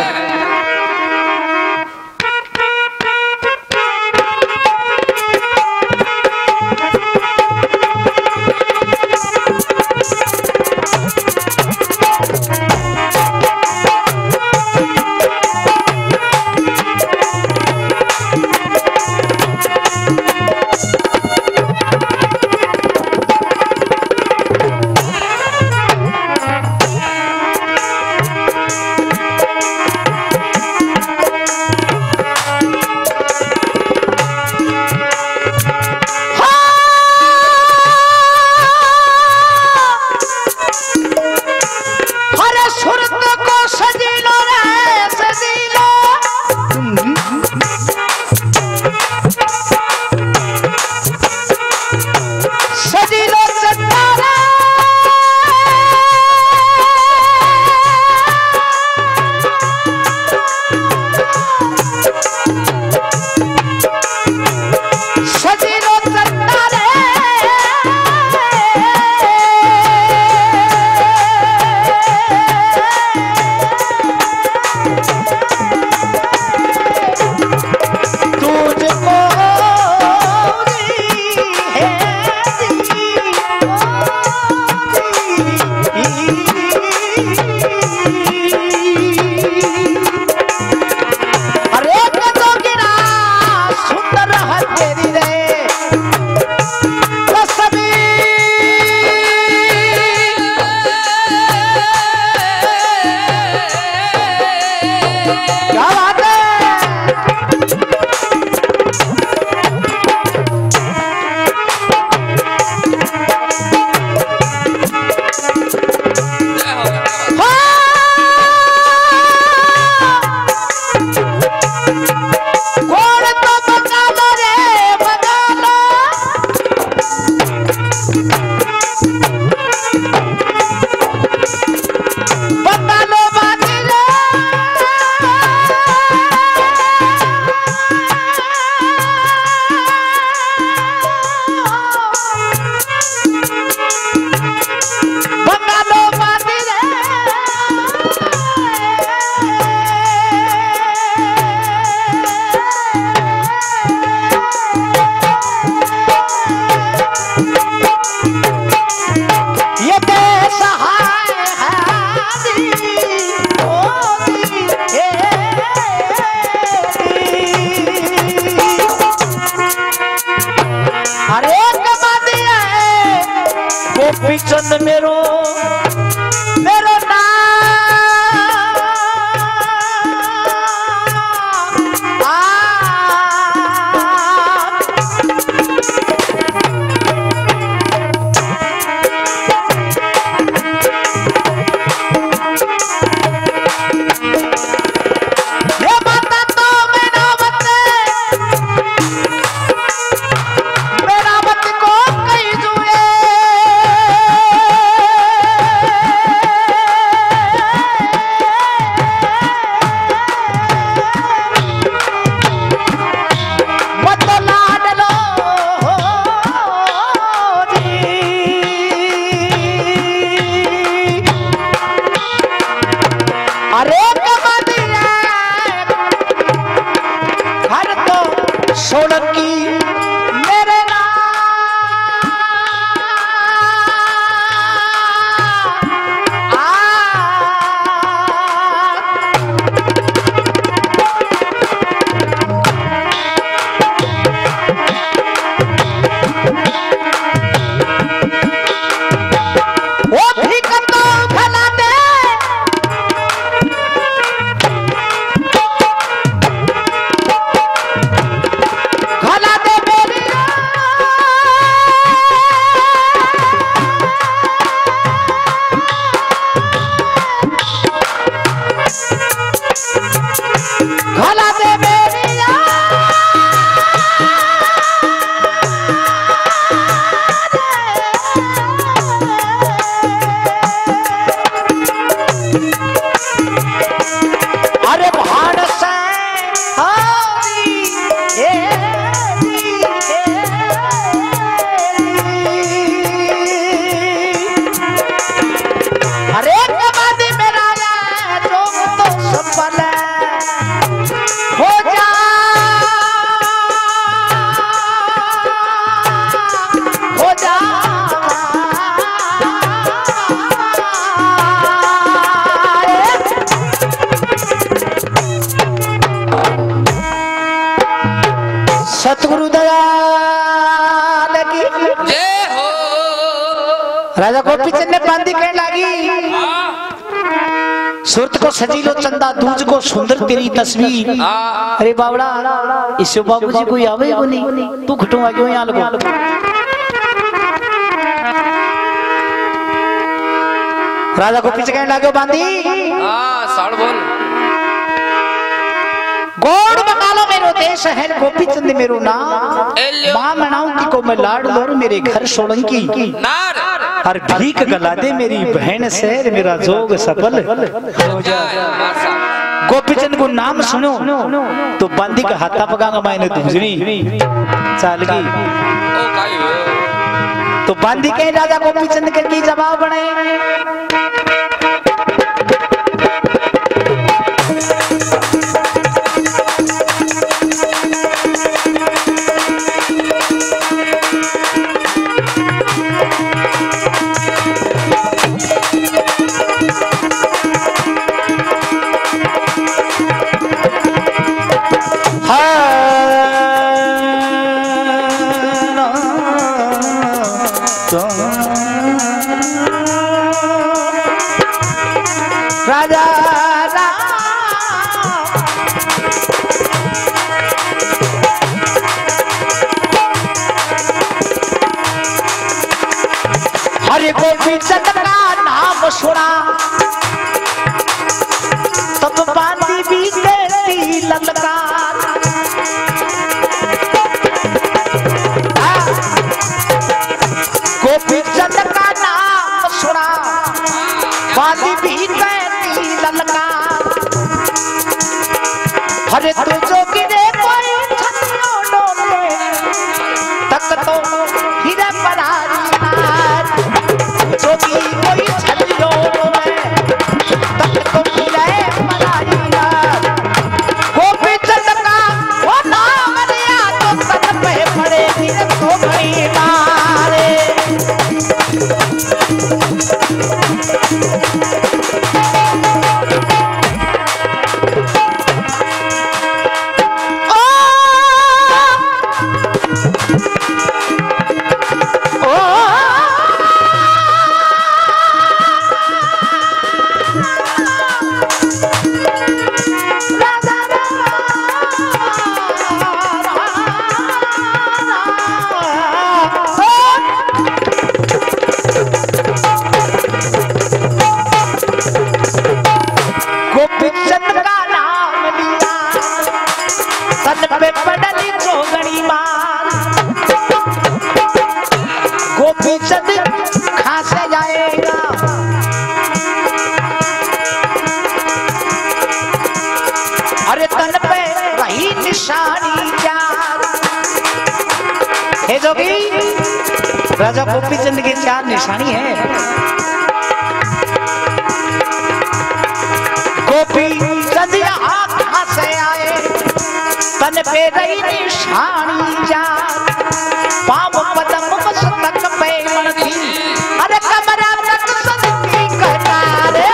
ये देश हाय हादी होदी हे अरे कमादी है गोपी चंद मेरो मेरो नाम राजा गोपी चंद ने बांधी कहने लगी सूरत को सजीलो चंदा दूज को सुंदर तेरी तस्वीर। अरे बावड़ा इसो बाबूजी कोई आवे को नहीं तू खटुआ क्यों यहाँ लगो। राजा गोपी चंद कहने लगे बांधी हाँ साड़ बोल गोड़ बंगालो मेरो देश है गोपी चंद मेरो नाम माँ मनाऊ की को मैं लाड लोर मेरे घर सोलंकी नार हर भीख गला दे मेरी बहन से मेरा जोग सफल हो जाए। गोपी चंद को नाम सुनो तो बंदी का हाथा पकांगा मैंने दूसरी चाल की तो बंदी के राजा गोपी चंद के की जवाब बने राजा हरे गोपी चंद का नाम सुना तब बांधी भी कहती ललकार गोपी चंद का नाम सुना बांधी भी कहती ललकार हरे तू जो गिरे कोई छतियों डोले तक तो हीरा परारी नार जो भी कोई छतियों डोले तक तो हीरा परारी नार गोपी चंद का वो नाम लिया तो तन पे पड़े गिर तो भई मारे राजा गोपी चंद की चार निशानी है। गोपी चंद यहाँ कहाँ से आए, तन पे रही निशानी चार, पाँव पदम मस्तक पे मणथी, अरे कमरा तक सदकी कतारे।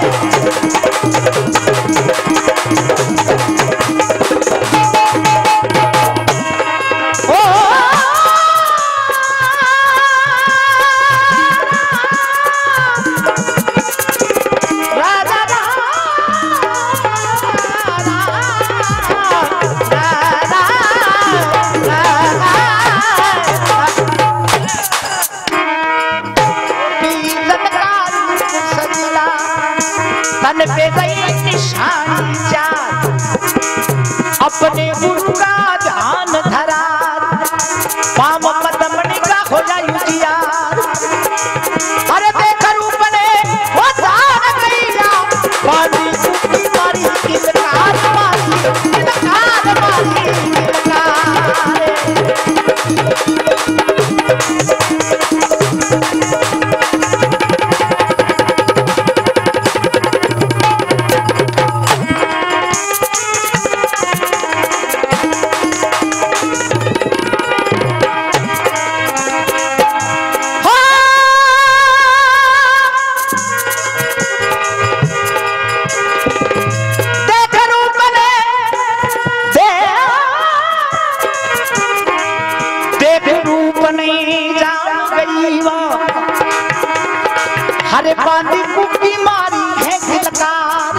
तन पे गई निशानी चार, अपने गुरु का ध्यान धरा, पाम पदमणि का हो जाए उजियार। अरे देख रूप ने वो जान गईया, पानी कुकी मारी किलकार मारी, किलकार मारी किलकार। हरे पानी कुकी मारी है किलकार,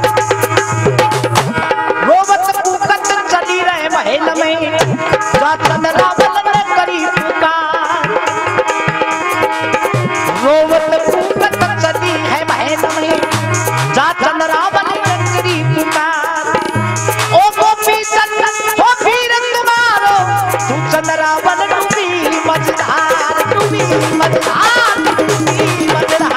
रोवत पुकत चली रहे महल में, रातन रावल ने करी पुकार। रोवत पुकत चली है महल में, रातन रावल ने करी पुकार। ओ गोपी चंद हो फिर तुम्हारो, तू चंद रावल डूबी मझधार, डूबी मझधार, डूबी मझधार।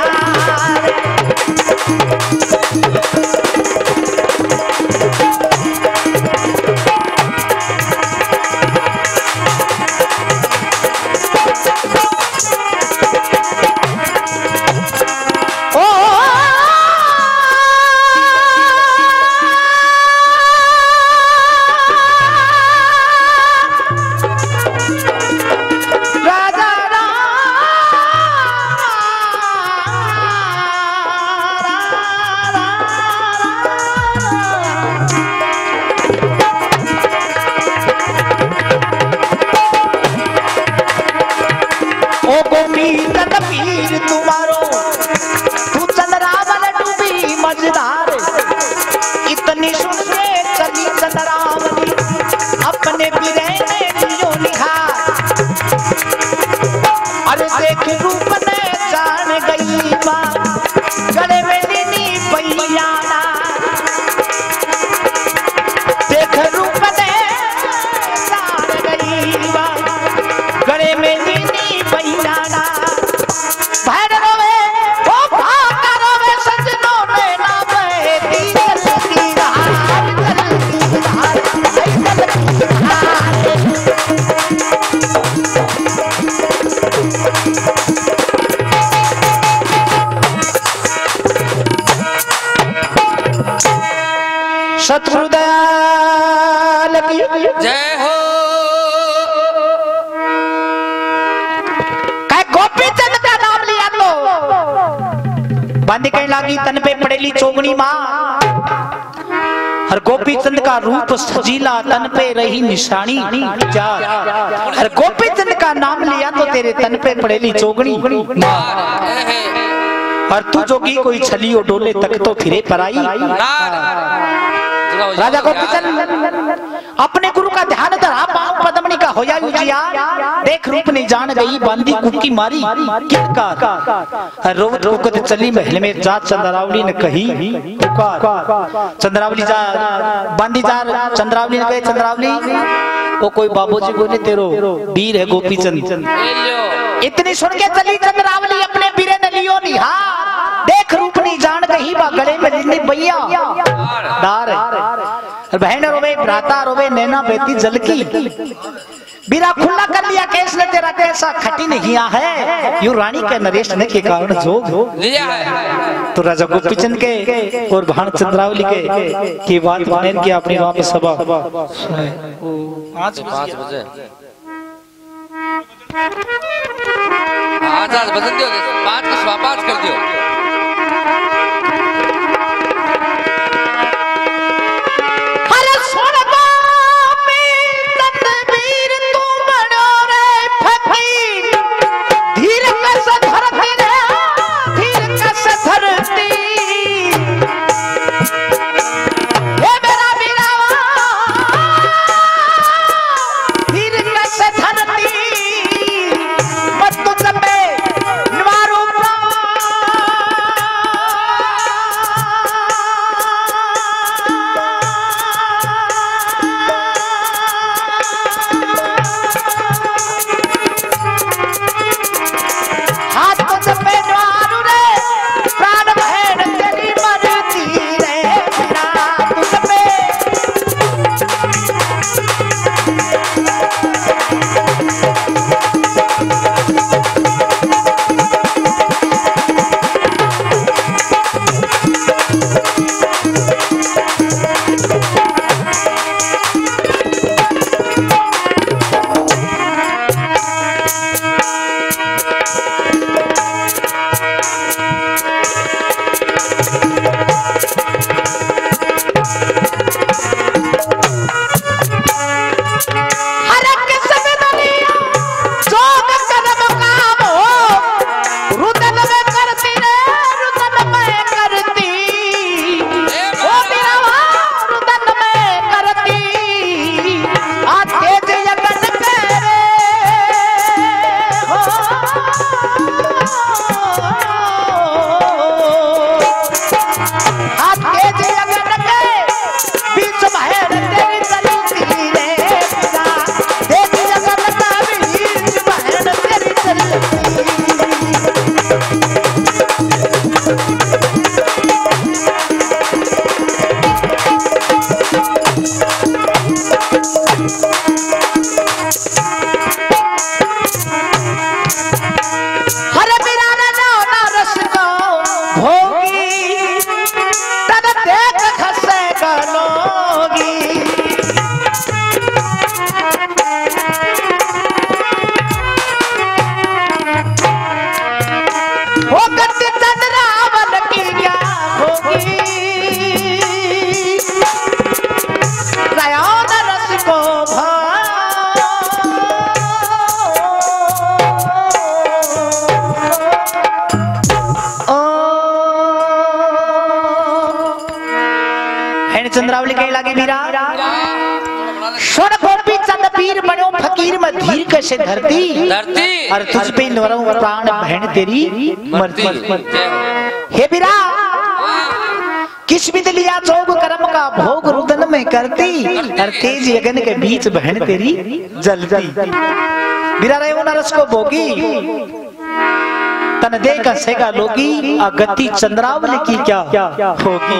मझधार इतनी सुन के चली चंद्रावली, अपने बिरह ने दियो निखार। अरे देख रूप ने जान गई माँ, गले में नीनी पैयाना। देख रूप ने जान गई माँ, गले में नीनी पैयाना। सतगुरु दयाल की जय हो। कहे गोपी चंद का नाम लिया तो बांधी कहने लगी तन पे पड़ेली चोगनी माँ हर गोपी चंद का रूप सजीला तन पे रही निशानी हर गोपी चंद का नाम लिया तो तेरे तन पे पड़ेली चोगनी और तू जोगी कोई छलियो डोले तक तो फिरे पराई। राजा गोपीचंद अपने गुरु का ध्यान धरा पांव पद्मनी का होया उजियार देख रूप नहीं जान गई बांधी कुकी मारी किनका रोवत रोकत चली महल में जा चंद्रावली ने कही पुकार चंद्रावली जा बांधी जा चंद्रावली ने कहे चंद्रावली वो कोई बाबूजी बोले तेरो वीर है गोपीचंद। इतनी सुन के चली चंद्रावली अपने वीरे ने लियो निहार देख रूप नहीं जान गई बा गले में जिंदगी भैया दार है बहन रोवे भ्राता रोवे नैना बेटी जल की बीरा खुला कर लिया केस ने तेरा कैसा खटी नहीं किया है यू रानी के नरेश ने के कारण जोग लिया है। तो राजा गोपीचंद के और भान चंद्रावली के की बात माने कि अपनी वहां पे सभा पाँच बजे आज आज बदल दियो पाँच को स्वापास कर दियो। चंद्रावली कहे लगे वीरा सुन गोपी चंद पीर बनो फकीर में धीर कैसे धरती धरती और तुझ पे नवरम प्राण बहन तेरी मरती हे वीरा किस विध लिया जोग कर्म का भोग रुदन में करती और तेज यगन के बीच बहन तेरी जलती वीरा रहे नरस को भोगी तन दे का सेगा लोगी अगति चंद्रावली की क्या होगी।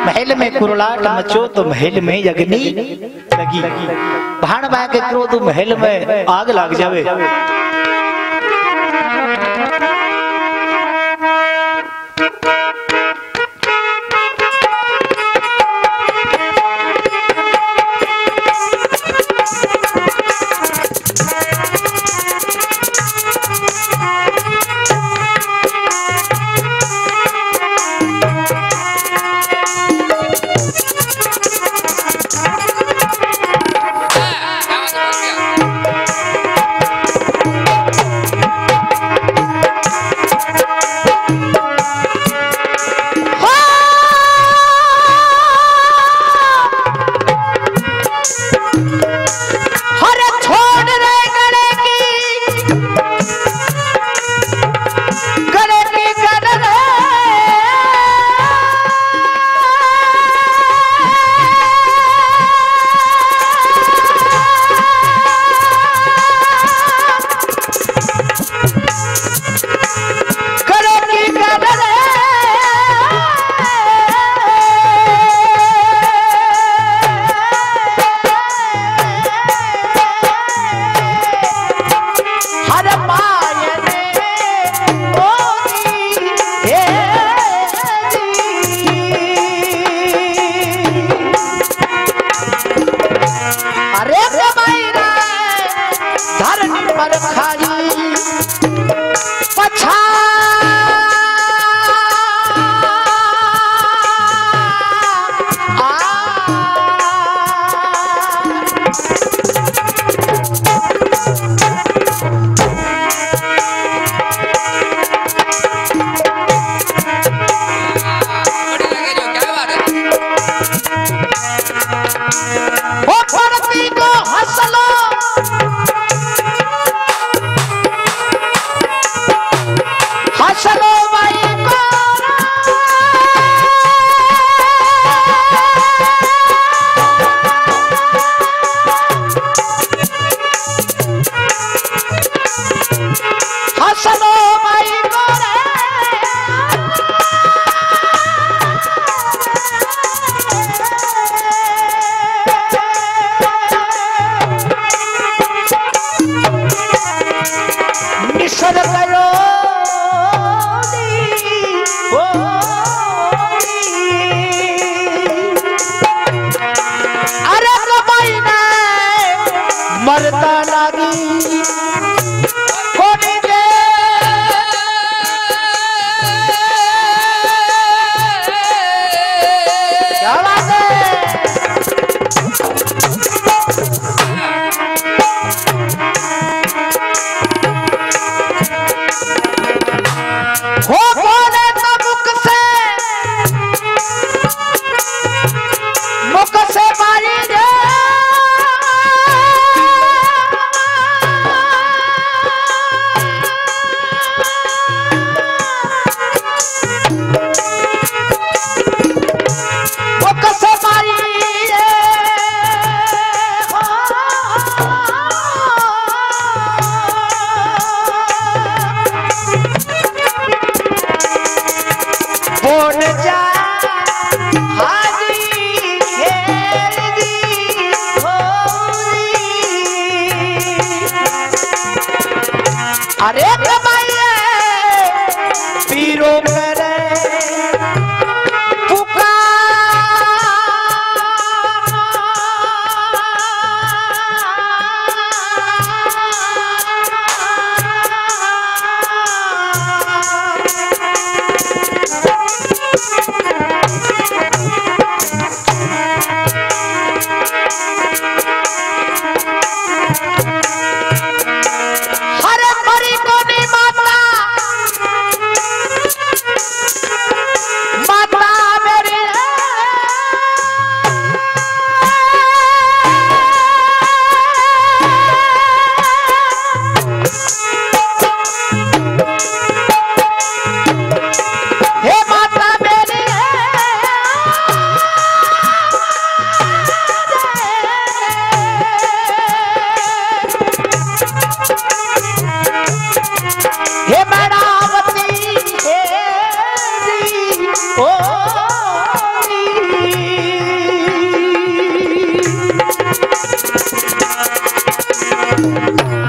महल में कुरलाट मचो तो महल में अग्नि लगी। भाण बा के करो तो महल में आग लग जावे।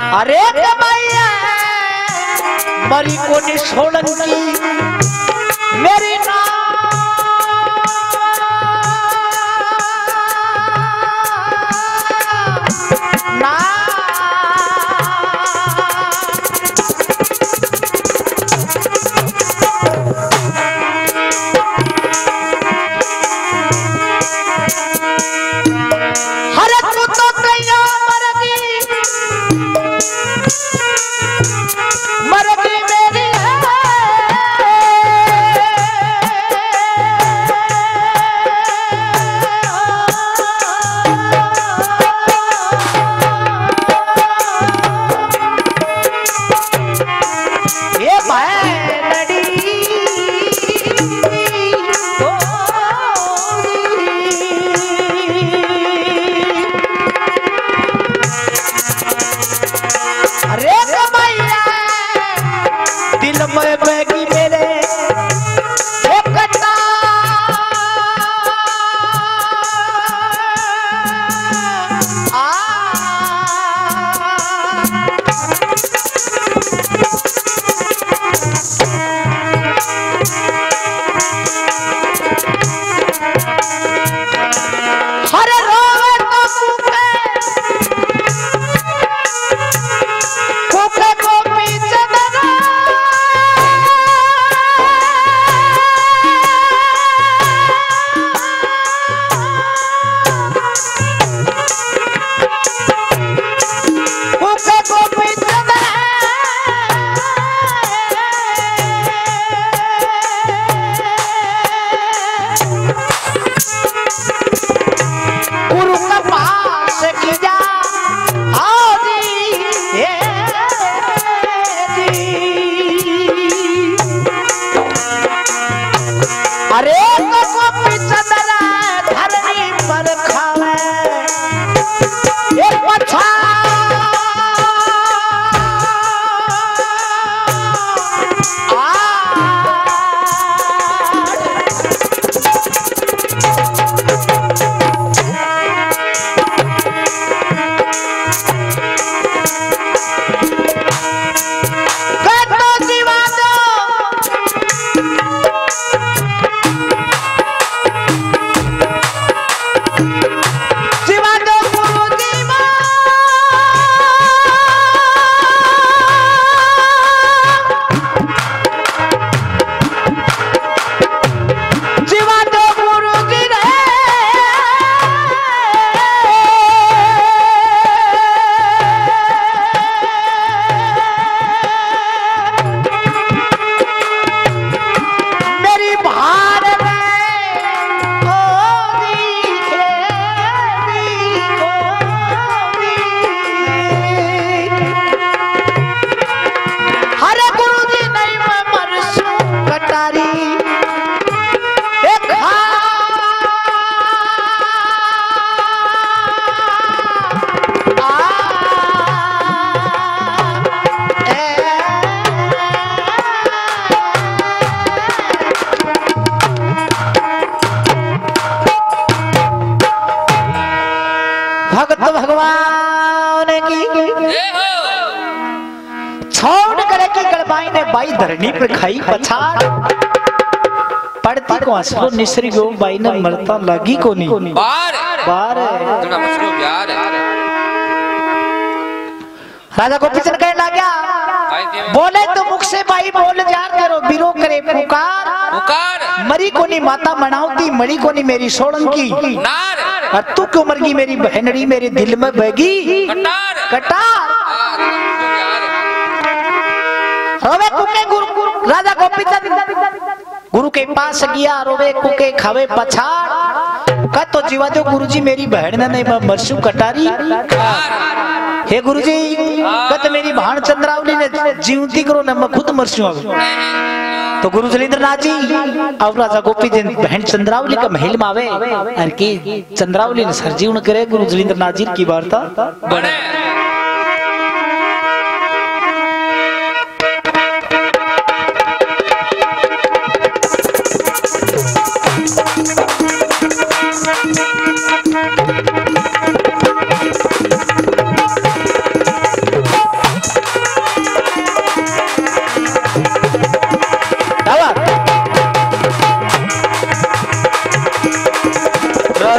अरे कमाइया मरी कोनी सोलंकी मेरी ना ना हरे तू तो कहियो मरदी मरदी मेरी ये भाई अरे कमाइया दिल में बैगी मेरे एक कट्टा आ हरे रोवे तो सूखे को पीछे दरा कुके को पीछे दरा गुरु का पास की जा आओ जी ये अरे को पिछदरा धरनी पर खावे एक पछा आ कतो दीवानो दीवानो गुरु दीवा दीवानो गुरु जी रे मेरी भार में होली खेली होली हरे गुरु जी नहीं मैं मरसू कटारी एक हा आ ए भगत भगवान की छोड़ करे की गड़बाई ने बाई धरनी पे खाई पछाड़ पड़ती को आंसू निसरी गो बाई ने मरता लगी को नहीं बार बार थोड़ा मसलो प्यार राजा को पिछन कहने लगा बोले तो मुख से बाई बोल जा करो बिरो करे पुकार पुकार मरी को नहीं माता मनावती मरी को नहीं मेरी सोलंकी नार और तू क्यों मर गई मेरी बहनड़ी मेरे दिल में बहगी कटार कटार रोवे कुके गुरु राजा गोपीचंद गुरु के पास गया रोवे कुके खावे पछाड़ का तो जीवा जो गुरुजी मेरी बहन ने नहीं मरसू कटारी हे गुरुजी कत मेरी भाण चंद्रावली ने जीवती करो न मैं खुद मरसू तो गुरु जलेंद्रनाथ जी अब राजा गोपी जी बहन चंद्रावली का महल में आवे और की चंद्रावली ने सरजीवन करे गुरु जलेंद्रनाथ जी की वार्ता बने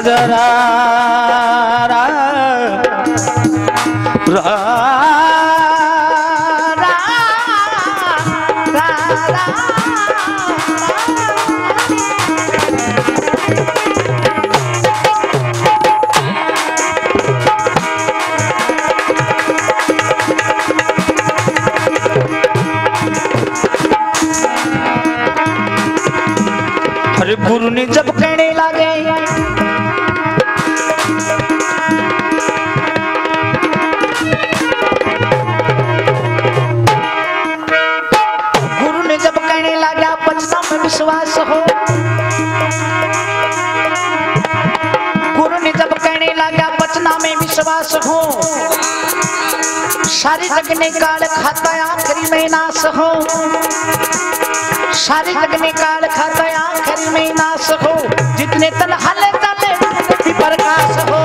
रा रा रा रा रा रा अरे गुरु ने जब कहने लगे गुरु ने जब कहने लगा बचना में विश्वास हो, गुरु ने जब कहने लगा बचना में विश्वास हो, सारी जगने काल खाता आखिरी में नाश हो, सारी जगने काल खाता आखिरी में नाश हो, जितने तन हले तले भी प्रकाश हो।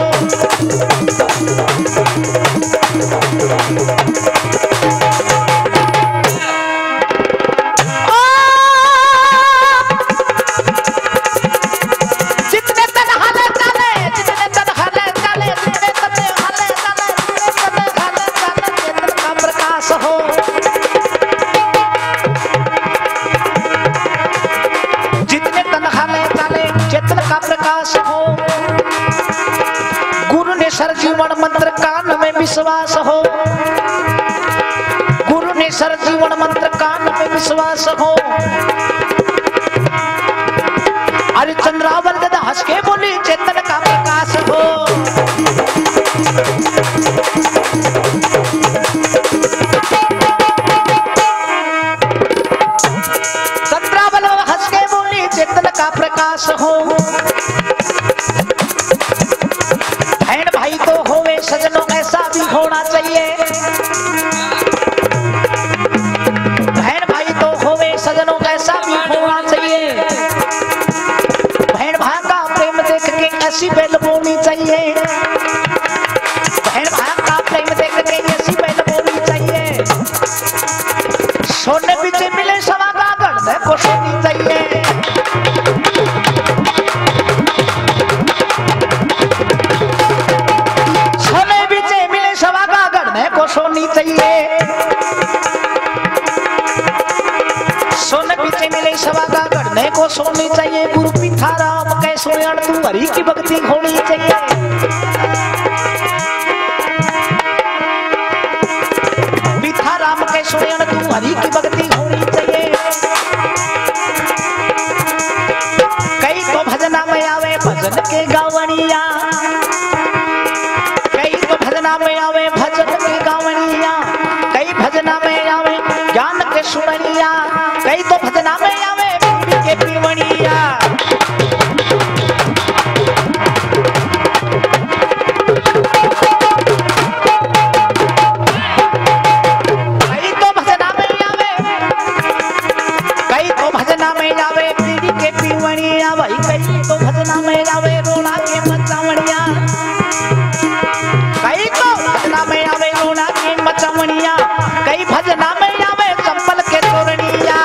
जितने तन हले तले जितने तन हले तले जितने तन हले तले जितने तन हले तले चेतन का प्रकाश हो। जितने तन हले तले चेतन का प्रकाश हो। गुरु ने सर जीवन मंत्र कान में विश्वास हो, गुरु ने सर जीवन मंत्र कान में विश्वास हो। अरे चंद्रावल दादा हंस के बोली चेतन का प्रकाश हो। चंद्रावल हंस के बोली चेतन का प्रकाश हो। बहन भाई तो होवे सजनों ऐसा भी होना चाहिए, बहन भाई तो होवे सजनों ऐसा भी होना चाहिए। बहन भाई का प्रेम देख के ऐसी बेल बोलनी चाहिए, बहन भाई का प्रेम देख के ऐसी बेल बोलनी चाहिए। सोने पीछे मिले सवा गागड़ में को सोनी चाहिए। सोने पीछे मिले सवा गागड़ में को सोनी चाहिए। सोने पीछे मिले सवा गागड़ में को सोनी चाहिए। गुरु पिथाराम के सोयण तू हरि की भक्ति होनी चाहिए। पिथाराम के सोयण तू हरि की भक्ति होनी चाहिए। कई तो भजना में आवे भजन के गावनिया, कई तो भजना में आवे भजन के गावनिया, कई भजना में आवे ज्ञान के सुननिया, कई तो भजना में आवे के पीवनिया। कई तो भजना में आवे, कई तो भजना में आवे पीड़ी के पीवनिया, भाई कई तो भजना में आवे रोना के मचावनिया, कई तो भजना में आवे रोना के मचावनिया, कई भजना में आवे चंपल के तोरनिया।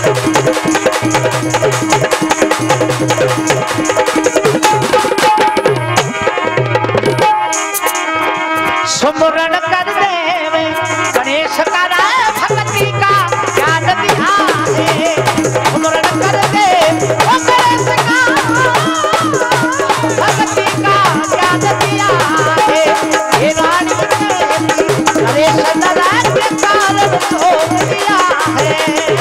सुमरण कर देवे गणेश करा भक्ति का ज्ञान दिया है। सुमरण कर दे ओ गणेश का भक्ति का ज्ञान दिया है। हे रानी गणेश नारायण के कारण तो दिया है।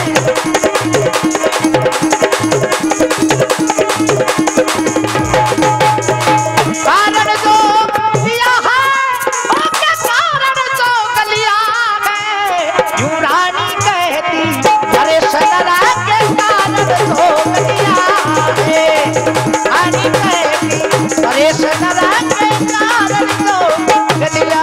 कारण जो दिया है ओके कारण जो गलिया है। यूं रानी कहती गणेश नारायण के कारण तो गलिया है। रानी कहती गणेश नारायण के कारण तो गलिया